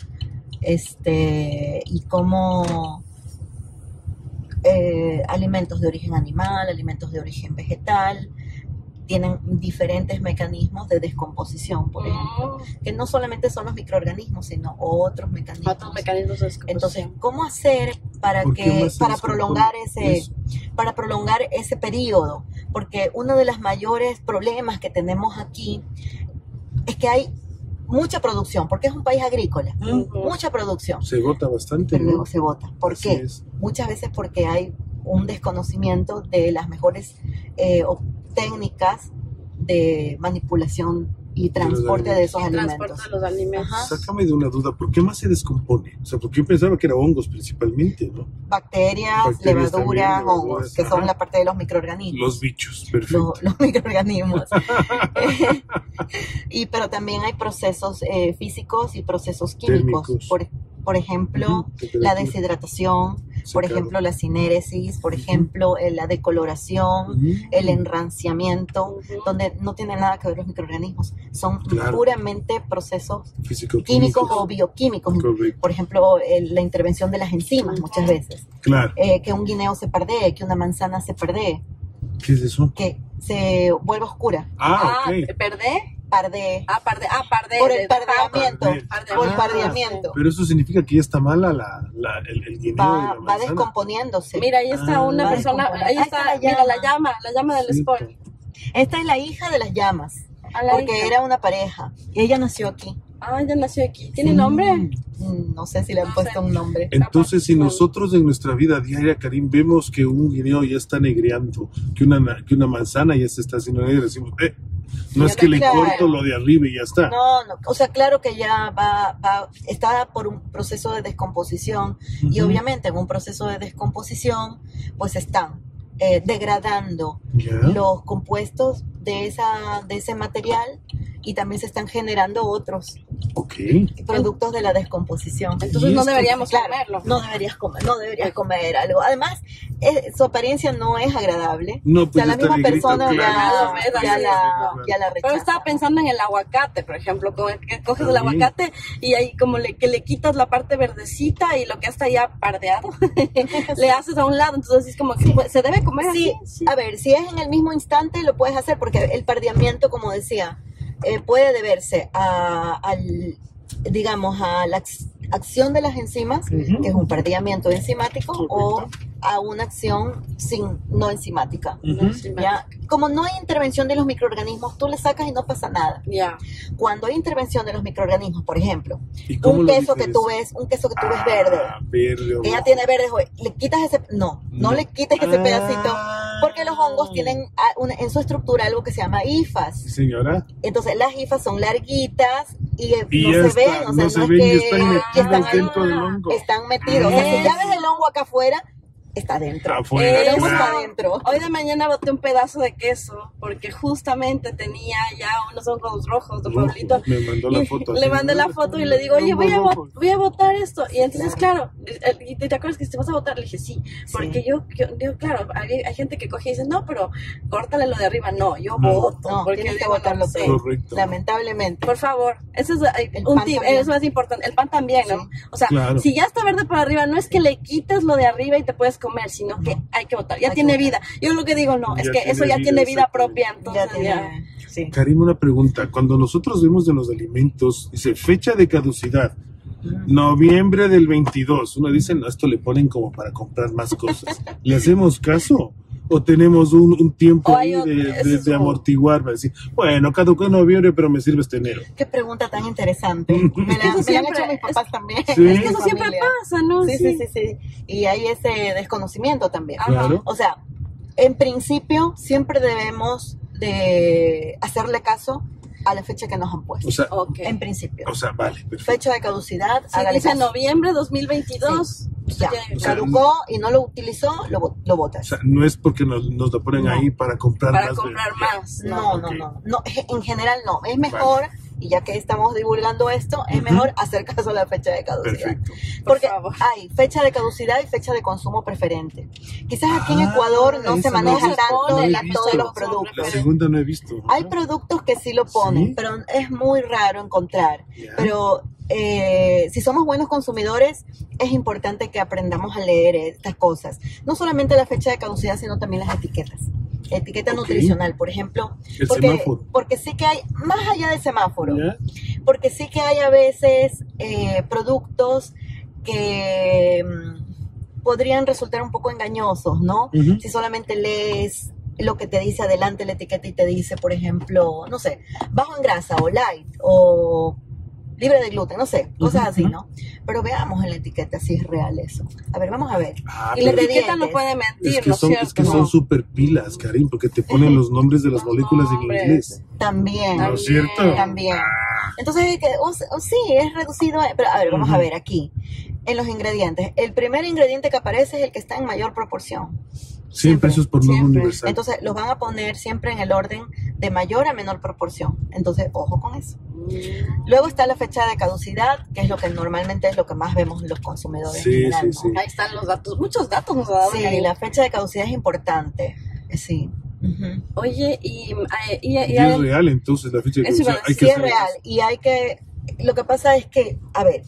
Speaker 3: y cómo alimentos de origen animal, alimentos de origen vegetal, tienen diferentes mecanismos de descomposición, por ejemplo, que no solamente son los microorganismos, sino otros mecanismos.
Speaker 2: Otros mecanismos de descomposición.
Speaker 3: Entonces, ¿cómo hacer para prolongar ese periodo? Porque uno de los mayores problemas que tenemos aquí es que hay mucha producción, porque es un país agrícola, mucha producción.
Speaker 1: Se bota bastante.
Speaker 3: Pero luego se bota. ¿Por qué? Muchas veces porque hay un desconocimiento de las mejores técnicas de manipulación y transporte de esos alimentos.
Speaker 2: Transporte de los alimentos.
Speaker 1: Sácame de una duda, ¿por qué más se descompone? O sea, porque yo pensaba que era hongos principalmente, ¿no?
Speaker 3: Bacterias, levaduras, hongos, que son la parte de los microorganismos.
Speaker 1: Los bichos, perfecto.
Speaker 3: Los microorganismos. Pero también hay procesos físicos y procesos químicos. Por ejemplo, la deshidratación, por ejemplo, la cinéresis, por ejemplo, la decoloración, el enranciamiento, donde no tiene nada que ver los microorganismos. Son puramente procesos químicos o bioquímicos.
Speaker 1: Correcto.
Speaker 3: Por ejemplo, la intervención de las enzimas muchas veces.
Speaker 1: Claro.
Speaker 3: Que un guineo se perdee, que una manzana se perdee.
Speaker 1: ¿Qué es eso?
Speaker 3: Que se vuelve oscura.
Speaker 1: Ok.
Speaker 2: ¿Perdé?
Speaker 3: Pardé.
Speaker 2: Pardé.
Speaker 3: Por el pardeamiento.
Speaker 1: Pero eso significa que ya está mala el guineo.
Speaker 3: Va descomponiéndose.
Speaker 2: Mira, ahí está una persona, ahí está, mira la llama del spoil.
Speaker 3: Esta es la hija de las llamas, porque era una pareja. Y ella nació aquí.
Speaker 2: Ella nació aquí. ¿Tiene nombre?
Speaker 3: No sé si le han puesto un nombre.
Speaker 1: Entonces, si nosotros en nuestra vida diaria, Karim, vemos que un guineo ya está negreando, que una manzana ya se está haciendo negra, decimos, no es que le corto lo de arriba y ya está.
Speaker 3: No, o sea, claro que ya está por un proceso de descomposición, y obviamente en un proceso de descomposición, pues están degradando los compuestos de ese material, y también se están generando otros productos de la descomposición.
Speaker 2: Entonces no deberíamos comerlo.
Speaker 3: No deberías comer algo. Además, su apariencia no es agradable.
Speaker 1: No, pues
Speaker 3: la misma persona ya la rechaza.
Speaker 2: Pero estaba pensando en el aguacate, por ejemplo, que coges el aguacate y ahí como que le quitas la parte verdecita y lo que está ya pardeado, le haces a un lado. Entonces es como que se debe comer así.
Speaker 3: A ver, si es en el mismo instante lo puedes hacer, porque el pardeamiento, como decía, puede deberse digamos, a la acción de las enzimas, que es un perdiamiento enzimático, o a una acción no enzimática. ¿Ya? Como no hay intervención de los microorganismos, tú le sacas y no pasa nada. Cuando hay intervención de los microorganismos, por ejemplo, un queso que tú ves verde, que ya tiene verde, le quitas no le quites ese pedacito, porque los hongos tienen en su estructura algo que se llama hifas.
Speaker 1: Sí, señora.
Speaker 3: Entonces las hifas son larguitas y no se ven, o sea, no es que
Speaker 1: están dentro del hongo.
Speaker 3: Están metidos. O sea, si ya ves el hongo acá afuera, está adentro.
Speaker 1: Afuera,
Speaker 3: está adentro.
Speaker 2: Hoy de mañana boté un pedazo de queso porque justamente tenía ya unos hongos rojos de Pablito.
Speaker 1: Me mandó la foto.
Speaker 2: Le mandé la foto y le digo, oye, voy a botar esto. Y entonces, claro, ¿y te acuerdas que te vas a botar? Le dije, sí. Porque yo claro, hay gente que coge y dice, no, pero córtale lo de arriba. No, yo voto.
Speaker 3: No,
Speaker 2: porque
Speaker 3: tienes que botarlo todo.
Speaker 1: Correcto.
Speaker 3: Lamentablemente.
Speaker 2: Por favor, eso es un tip, es más importante. El pan también, ¿no? O sea, si ya está verde por arriba, no es que le quites lo de arriba y te puedes comer, sino que hay que botar. Ya tiene vida. Yo lo que digo, no, es que eso ya tiene vida propia. Entonces,
Speaker 3: Sí.
Speaker 1: Karim, una pregunta. Cuando nosotros vemos de los alimentos, dice fecha de caducidad, noviembre del 22. Uno dice, no, esto le ponen como para comprar más cosas. ¿Le hacemos caso? ¿O tenemos un tiempo ahí de amortiguar? Para decir, bueno, caducó en noviembre, pero me sirve este enero.
Speaker 3: Qué pregunta tan interesante. Me la han hecho mis papás también.
Speaker 1: Sí.
Speaker 2: Es que eso siempre pasa, ¿no?
Speaker 3: Sí. Y hay ese desconocimiento también.
Speaker 1: Claro.
Speaker 3: O sea, en principio siempre debemos de hacerle caso a la fecha que nos han puesto.
Speaker 1: O sea,
Speaker 3: en principio.
Speaker 1: O sea, vale, perfecto.
Speaker 3: Fecha de caducidad,
Speaker 2: si dice noviembre 2022,
Speaker 3: sí. Ya, caducó y no lo utilizó, lo botas.
Speaker 1: O sea, no es porque nos lo ponen ahí para comprar más.
Speaker 2: Para comprar más.
Speaker 3: No, en general no. Es mejor, y ya que estamos divulgando esto, es mejor hacer caso a la fecha de caducidad.
Speaker 1: Perfecto.
Speaker 3: Porque hay fecha de caducidad y fecha de consumo preferente. Quizás aquí en Ecuador no se maneja tanto todos los productos.
Speaker 1: La segunda no he visto.
Speaker 3: Hay productos que sí lo ponen, pero es muy raro encontrar. Pero si somos buenos consumidores, es importante que aprendamos a leer estas cosas. No solamente la fecha de caducidad, sino también las etiquetas. Etiqueta nutricional, por ejemplo.
Speaker 1: Semáforo.
Speaker 3: Porque sí que hay, más allá del semáforo, porque sí que hay a veces productos que podrían resultar un poco engañosos, ¿no? Si solamente lees lo que te dice adelante la etiqueta y te dice, por ejemplo, no sé, bajo en grasa o light o libre de gluten, no sé, cosas así, ¿no? Pero veamos en la etiqueta si es real eso. A ver, vamos a ver.
Speaker 2: Y la etiqueta no puede mentir, ¿no es cierto?
Speaker 1: Es que son súper pilas, Karim, porque te ponen los nombres de las moléculas en inglés.
Speaker 3: También.
Speaker 1: ¿No es cierto?
Speaker 3: También. Entonces, sí, es reducido. Pero, a ver, vamos a ver aquí. En los ingredientes. El primer ingrediente que aparece es el que está en mayor proporción.
Speaker 1: Siempre eso es por norma universal.
Speaker 3: Entonces, los van a poner siempre en el orden de mayor a menor proporción. Entonces, ojo con eso. Luego está la fecha de caducidad, que es lo que normalmente es lo que más vemos los consumidores en general, ¿no?
Speaker 2: Ahí están los datos, muchos datos nos ha dado.
Speaker 3: Sí, la fecha de caducidad es importante. Sí.
Speaker 2: Oye,
Speaker 1: y es real, entonces la fecha de caducidad.
Speaker 3: Sí, es real. Y hay que. Lo que pasa es que, a ver,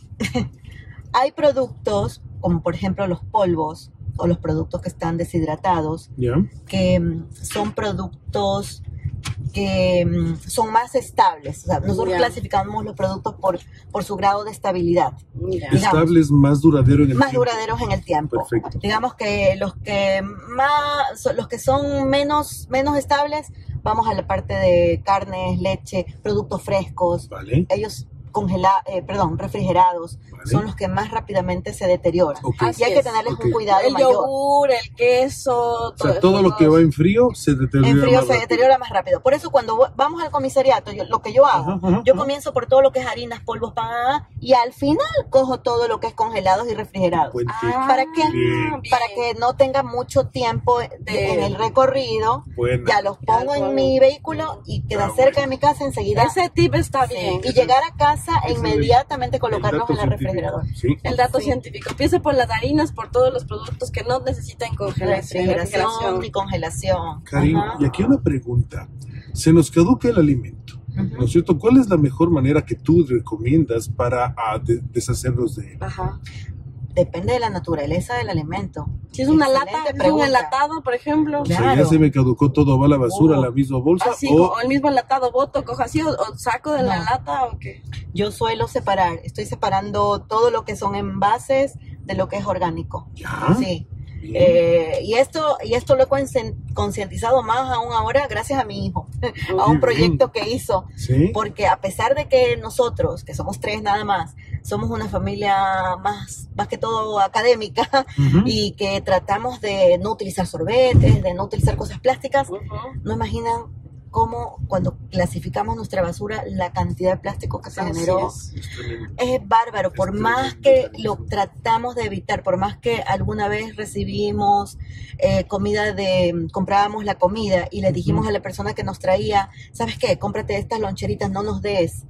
Speaker 3: hay productos, como por ejemplo los polvos, o los productos que están deshidratados, que son productos que son más estables. O sea, nosotros clasificamos los productos por su grado de estabilidad.
Speaker 1: Estables, más duraderos en el tiempo.
Speaker 3: Más duraderos en el tiempo.
Speaker 1: Perfecto.
Speaker 3: Digamos que los que son menos estables, vamos a la parte de carnes, leche, productos frescos.
Speaker 1: Vale.
Speaker 3: Ellos refrigerados, son los que más rápidamente se deterioran. Y hay que tenerles un cuidado mayor.
Speaker 2: El yogur, el queso,
Speaker 1: todo lo que va en frío se deteriora
Speaker 3: en frío se deteriora más rápido. Por eso cuando vamos al comisariato, lo que yo hago, yo comienzo por todo lo que es harinas, polvos, pan, y al final cojo todo lo que es congelados y refrigerados. ¿Para qué? Para que no tenga mucho tiempo en el recorrido. Ya los pongo en mi vehículo y queda cerca de mi casa enseguida.
Speaker 2: Ese tip está bien.
Speaker 3: Y llegar a casa e inmediatamente colocarlos en el refrigerador.
Speaker 2: El dato científico. Empieza por las harinas, por todos los productos que no necesitan refrigeración
Speaker 3: ni congelación.
Speaker 1: Karim, y aquí una pregunta. Se nos caduca el alimento, ¿no es cierto? ¿Cuál es la mejor manera que tú recomiendas para deshacernos de él?
Speaker 3: Depende de la naturaleza del alimento.
Speaker 2: Si es una lata, es un enlatado, por ejemplo.
Speaker 1: O sea, ya se me caducó todo, va a la basura, la misma bolsa.
Speaker 2: Así, o el mismo enlatado, boto, cojo así, o saco de la lata, ¿o qué?
Speaker 3: Yo suelo separar, estoy separando todo lo que son envases de lo que es orgánico.
Speaker 1: ¿Ya?
Speaker 3: Sí. Y esto lo he concientizado más aún ahora gracias a mi hijo, a un proyecto que hizo.
Speaker 1: ¿Sí?
Speaker 3: Porque a pesar de que nosotros, que somos 3 nada más, somos una familia más que todo académica, y que tratamos de no utilizar sorbetes, de no utilizar cosas plásticas, no imaginan cómo cuando clasificamos nuestra basura, la cantidad de plástico que se generó es bárbaro. Por más que lo tratamos de evitar, por más que alguna vez recibimos comprábamos la comida y le dijimos a la persona que nos traía, ¿sabes qué? Cómprate estas loncheritas, no nos des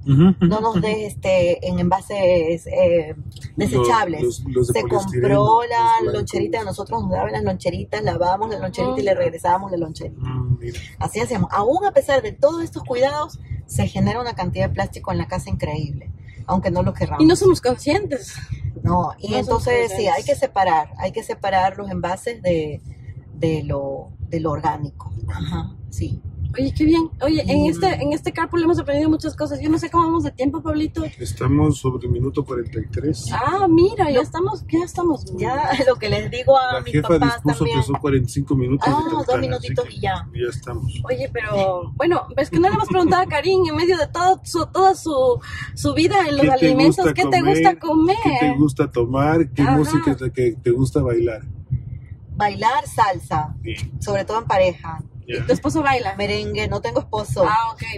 Speaker 3: en envases desechables. Se compró la loncherita, nosotros nos daban las loncheritas, lavamos la loncherita y le regresábamos la loncherita. Así hacíamos. Aún a pesar de todos estos cuidados, se genera una cantidad de plástico en la casa increíble, aunque no lo querramos.
Speaker 2: Y no somos conscientes.
Speaker 3: No, y entonces sí, hay que separar los envases de lo orgánico. Ajá, sí.
Speaker 2: Oye, qué bien. Oye, en este carpool hemos aprendido muchas cosas. Yo no sé cómo vamos de tiempo, Pablito.
Speaker 1: Estamos sobre el minuto 43.
Speaker 2: Ah, mira, ya estamos.
Speaker 3: Ya, lo que les digo a mis papás también.
Speaker 1: La jefa dispuso que son 45 minutos.
Speaker 3: 2 minutitos y ya.
Speaker 1: Ya estamos.
Speaker 2: Oye, pero, bueno, ves que no le hemos preguntado a Karin, en medio de toda su vida en los alimentos, ¿qué te gusta comer?
Speaker 1: ¿Qué te gusta tomar? ¿Qué música es la que te gusta bailar?
Speaker 3: Bailar salsa, sobre todo en pareja.
Speaker 2: ¿Y tu esposo baila?
Speaker 3: Merengue, no tengo esposo.
Speaker 2: Ah, ok.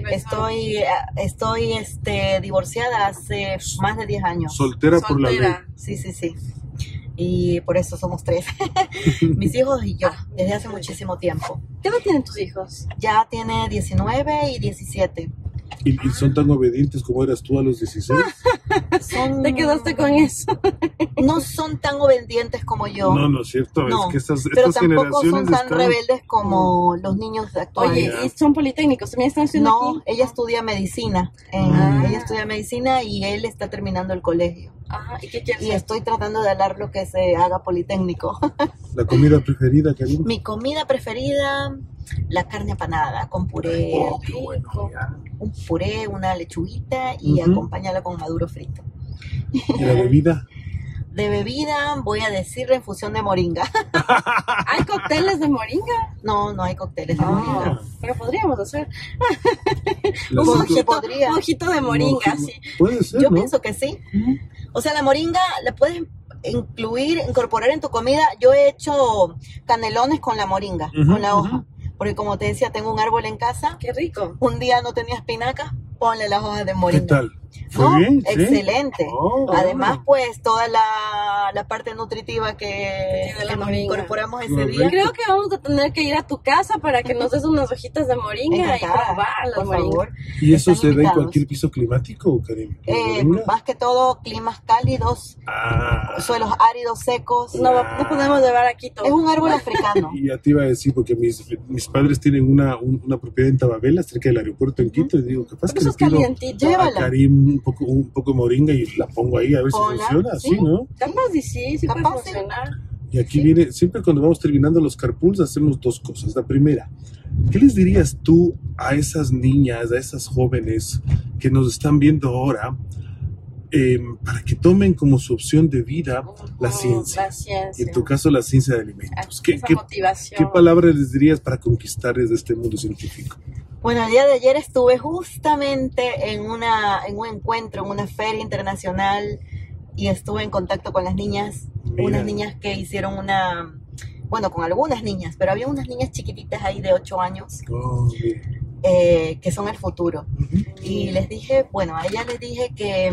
Speaker 3: Estoy divorciada hace más de 10 años.
Speaker 1: Soltera por la ley.
Speaker 3: Sí. Y por eso somos 3. Mis hijos y yo, desde hace muchísimo tiempo.
Speaker 2: ¿Qué edad tienen tus hijos?
Speaker 3: Ya tiene 19 y 17.
Speaker 1: ¿Y son tan obedientes como eras tú a los 16?
Speaker 2: ¿Te quedaste con eso?
Speaker 3: No son tan obedientes como yo.
Speaker 1: No es cierto.
Speaker 3: No,
Speaker 1: es que estas
Speaker 3: pero tampoco
Speaker 1: generaciones
Speaker 3: son tan rebeldes como los niños actuales.
Speaker 2: Oye, ¿y son politécnicos? ¿También están estudiando aquí?
Speaker 3: No, ella estudia medicina. Ella estudia medicina y él está terminando el colegio.
Speaker 2: Ajá, ¿y qué quieres
Speaker 3: Y
Speaker 2: hacer?
Speaker 3: estoy tratando de hablar lo que se haga politécnico.
Speaker 1: ¿La comida preferida, Karin?
Speaker 3: Mi comida preferida, la carne apanada con puré.
Speaker 1: Oh, qué bueno.
Speaker 3: Un puré, una lechuguita y acompáñala con maduro frito.
Speaker 1: ¿Y la bebida?
Speaker 3: De bebida, voy a decir la infusión de moringa.
Speaker 2: ¿Hay cócteles de moringa?
Speaker 3: No hay cócteles de moringa.
Speaker 2: Pero podríamos hacer
Speaker 1: Un
Speaker 2: mojito de moringa, sí.
Speaker 1: Puede ser,
Speaker 3: Yo
Speaker 1: ¿no?
Speaker 3: pienso que sí. O sea, la moringa la puedes incorporar en tu comida. Yo he hecho canelones con la moringa, con la hoja. Porque como te decía, tengo un árbol en casa.
Speaker 2: Qué rico.
Speaker 3: Un día no tenía espinacas, ponle las hojas de moringa.
Speaker 1: ¿Qué tal? ¿Fue bien? ¿Sí?
Speaker 3: Excelente.
Speaker 1: Oh,
Speaker 3: Además, pues, toda la parte nutritiva que nos incorporamos ese día.
Speaker 2: Creo que vamos a tener que ir a tu casa para que nos des unas hojitas de moringa y probar las moringas.
Speaker 1: ¿Y eso se ve en cualquier piso climático, Karin?
Speaker 3: Más que todo, climas cálidos, suelos áridos, secos.
Speaker 2: No podemos llevar aquí todo.
Speaker 3: Es un árbol africano.
Speaker 1: Y ya te iba a decir, porque mis padres tienen una propiedad en Tababela, cerca del aeropuerto en Quito, y digo, capaz que le pido a Karim un poco de moringa y la pongo ahí a ver si funciona, ¿sí, no?
Speaker 2: Capaz y sí puede funcionar.
Speaker 1: Y aquí viene, siempre cuando vamos terminando los carpools hacemos 2 cosas. La primera, ¿qué les dirías tú a esas niñas, a esas jóvenes que nos están viendo ahora, para que tomen como su opción de vida la ciencia? Y en tu caso la ciencia de alimentos. ¿Qué palabra les dirías para conquistarles de este mundo científico?
Speaker 3: Bueno, el día de ayer estuve justamente en un encuentro, en una feria internacional, y estuve en contacto con las niñas. Mira. Unas niñas que hicieron con algunas niñas, pero había unas niñas chiquititas ahí de 8 años. Que son el futuro. Y les dije, a ellas les dije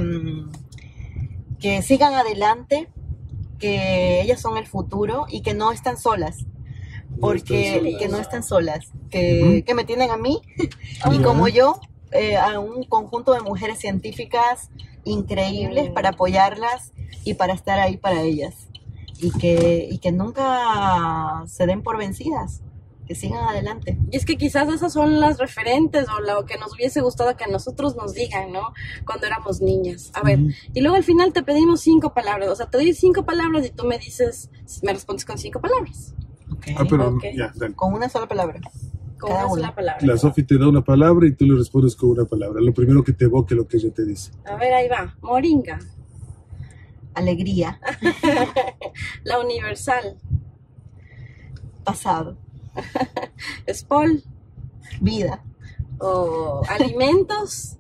Speaker 3: que sigan adelante, que ellas son el futuro y que no están solas. Que no están solas, que me tienen a mí y como yo, a un conjunto de mujeres científicas increíbles para apoyarlas y para estar ahí para ellas. Y que nunca se den por vencidas. que sigan adelante.
Speaker 2: Y es que quizás esas son las referentes o lo que nos hubiese gustado que a nosotros nos digan, ¿no? Cuando éramos niñas. A ver, y luego al final te pedimos 5 palabras, o sea, te doy 5 palabras y tú me dices, me respondes con 5 palabras.
Speaker 3: Okay.
Speaker 1: Pero
Speaker 2: Okay.
Speaker 1: ya, dale.
Speaker 3: Con una sola palabra.
Speaker 2: Con
Speaker 3: Cada
Speaker 2: una
Speaker 3: una.
Speaker 2: sola palabra.
Speaker 1: La Sofi te da una palabra y tú le respondes con una palabra. Lo primero que te evoque lo que ella te dice.
Speaker 2: A ver, ahí va. Moringa.
Speaker 3: Alegría.
Speaker 2: La Universal.
Speaker 3: Pasado.
Speaker 2: Spol.
Speaker 3: Vida.
Speaker 2: O alimentos.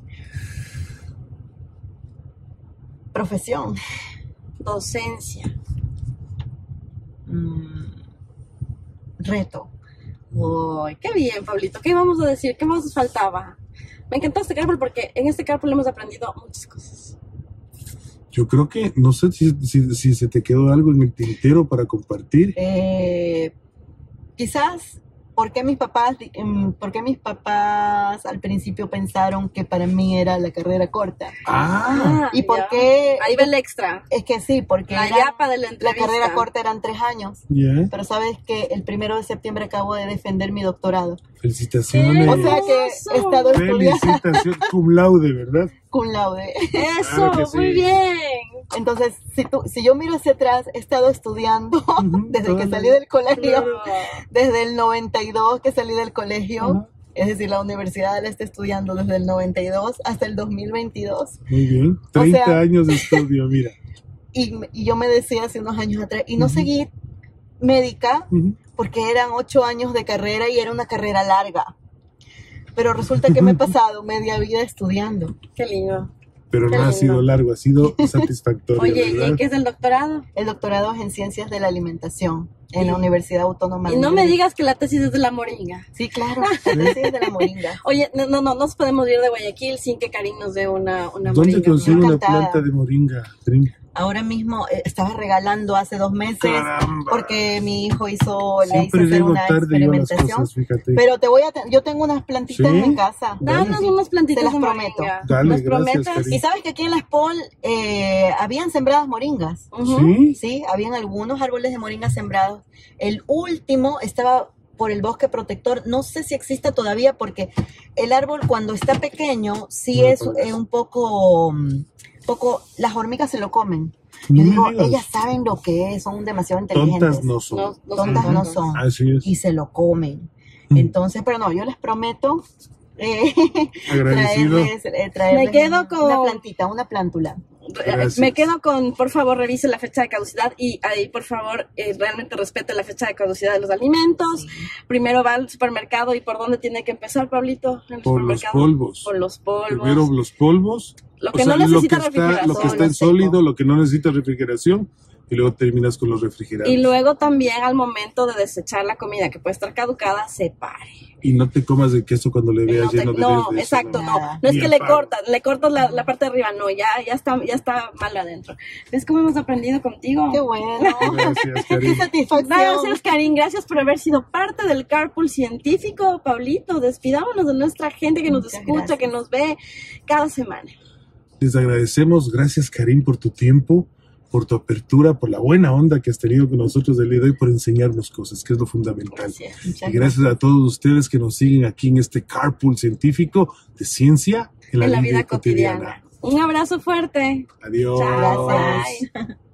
Speaker 3: Profesión.
Speaker 2: Docencia.
Speaker 3: Reto.
Speaker 2: Uy, qué bien, Pablito. ¿Qué íbamos a decir? ¿Qué más nos faltaba? Me encantó este carpool porque en este carpool hemos aprendido muchas cosas.
Speaker 1: Yo creo que, no sé si se te quedó algo en el tintero para compartir.
Speaker 3: Quizás, ¿por qué mis papás al principio pensaron que para mí era la carrera corta? ¿Y por
Speaker 2: ya.
Speaker 3: qué?
Speaker 2: Ahí va el extra.
Speaker 3: Es que sí, porque
Speaker 2: La yapa de la
Speaker 3: la
Speaker 2: entrevista.
Speaker 3: carrera corta eran 3 años.
Speaker 1: Ya.
Speaker 3: Pero sabes que el 1 de septiembre acabo de defender mi doctorado.
Speaker 1: Felicitaciones.
Speaker 3: O sea que he estado estudiando
Speaker 1: Felicitaciones, cum laude, ¿verdad?
Speaker 3: cum laude.
Speaker 2: Eso,
Speaker 1: Claro que sí.
Speaker 2: muy bien.
Speaker 3: Entonces, si yo miro hacia atrás, he estado estudiando desde que salí del colegio,
Speaker 2: Claro.
Speaker 3: desde el 92 que salí del colegio, es decir, la universidad la está estudiando desde el 92 hasta el 2022.
Speaker 1: Muy bien. 30 años de estudio, mira.
Speaker 3: Y yo me decía hace unos años atrás, y no seguí médica, porque eran 8 años de carrera y era una carrera larga. Pero resulta que me he pasado media vida estudiando.
Speaker 2: Qué lindo.
Speaker 1: Pero
Speaker 2: Qué
Speaker 1: no ha
Speaker 2: lindo.
Speaker 1: sido largo, ha sido satisfactorio.
Speaker 2: Oye, ¿y
Speaker 1: ¿verdad?
Speaker 2: en qué es el doctorado?
Speaker 3: El doctorado es en Ciencias de la Alimentación en la Universidad Autónoma
Speaker 2: Y
Speaker 3: de
Speaker 2: no me
Speaker 3: Madrid.
Speaker 2: digas que la tesis es de la moringa.
Speaker 3: Sí, claro, la tesis de la moringa.
Speaker 2: Oye, no nos podemos ir de Guayaquil sin que Karin nos dé una
Speaker 1: ¿Dónde
Speaker 2: moringa.
Speaker 1: consigo una
Speaker 3: Encantada.
Speaker 1: planta de moringa, Trim?
Speaker 3: Ahora mismo estaba regalando hace 2 meses
Speaker 1: Caramba.
Speaker 3: porque mi hijo le hizo
Speaker 1: Siempre
Speaker 3: hacer
Speaker 1: llego
Speaker 3: una
Speaker 1: tarde yo a las
Speaker 3: experimentación.
Speaker 1: cosas, fíjate.
Speaker 3: Pero yo tengo unas plantitas
Speaker 1: ¿Sí?
Speaker 3: en casa.
Speaker 2: Danos unas plantitas
Speaker 3: Se las
Speaker 2: de
Speaker 3: prometo.
Speaker 2: moringa.
Speaker 1: Dale,
Speaker 2: ¿Nos
Speaker 1: gracias,
Speaker 2: prometes?
Speaker 1: Karin.
Speaker 3: Y sabes que aquí en Las Pol habían sembradas moringas.
Speaker 2: Ujú.
Speaker 1: ¿Sí?
Speaker 3: Sí, habían algunos árboles de moringa sembrados. El último estaba por el bosque protector. No sé si exista todavía porque el árbol cuando está pequeño sí
Speaker 1: No,
Speaker 3: es
Speaker 1: pues.
Speaker 3: un poco, las hormigas se lo comen.
Speaker 1: No
Speaker 3: Yo
Speaker 1: me
Speaker 3: digo,
Speaker 1: digas.
Speaker 3: ellas saben lo que es, son demasiado inteligentes.
Speaker 1: Tontas no son.
Speaker 3: Tontas no son.
Speaker 1: Así es.
Speaker 3: Y se lo comen.
Speaker 1: Mm.
Speaker 3: Entonces, pero no, yo les prometo
Speaker 1: Agradecido.
Speaker 3: traerles
Speaker 2: Me quedo con-
Speaker 3: una plantita, una plántula.
Speaker 1: Gracias.
Speaker 2: Me quedo con, por favor, revise la fecha de caducidad y ahí, por favor, realmente respete la fecha de caducidad de los alimentos.
Speaker 3: Sí.
Speaker 2: Primero va al supermercado y ¿por dónde tiene que empezar, Pablito? En el
Speaker 1: Por los
Speaker 2: supermercado.
Speaker 1: polvos.
Speaker 2: Por los polvos.
Speaker 1: Primero los polvos.
Speaker 2: Lo que no necesita
Speaker 1: lo que
Speaker 2: refrigeración.
Speaker 1: está en sólido, lo que no necesita refrigeración. Y luego terminas con los refrigerados.
Speaker 2: Y luego también al momento de desechar la comida que puede estar caducada, separe.
Speaker 1: Y no te comas el queso cuando le veas lleno de
Speaker 2: No,
Speaker 1: verde, eso
Speaker 2: exacto,
Speaker 1: no.
Speaker 2: no. No es
Speaker 1: Ni
Speaker 2: que
Speaker 1: al
Speaker 2: le
Speaker 1: palo.
Speaker 2: cortas la parte de arriba, no, ya está mal adentro. ¿Ves cómo hemos aprendido contigo?
Speaker 3: Qué bueno.
Speaker 1: Gracias,
Speaker 3: Qué
Speaker 1: Karin.
Speaker 3: satisfacción.
Speaker 2: Gracias, Karin. Gracias por haber sido parte del Carpool Científico. Pablito, despidámonos de nuestra gente que nos
Speaker 3: Muchas
Speaker 2: escucha,
Speaker 3: gracias.
Speaker 2: que nos ve cada semana.
Speaker 1: Les agradecemos. Gracias, Karin, por tu tiempo, por tu apertura, por la buena onda que has tenido con nosotros el día de hoy, por enseñarnos cosas, que es lo fundamental.
Speaker 2: Gracias.
Speaker 3: Muchas
Speaker 1: Y gracias a todos ustedes que nos siguen aquí en este Carpool Científico de ciencia en la vida cotidiana.
Speaker 2: Un abrazo fuerte.
Speaker 1: Adiós.
Speaker 2: Chao.
Speaker 3: Gracias.
Speaker 2: Bye.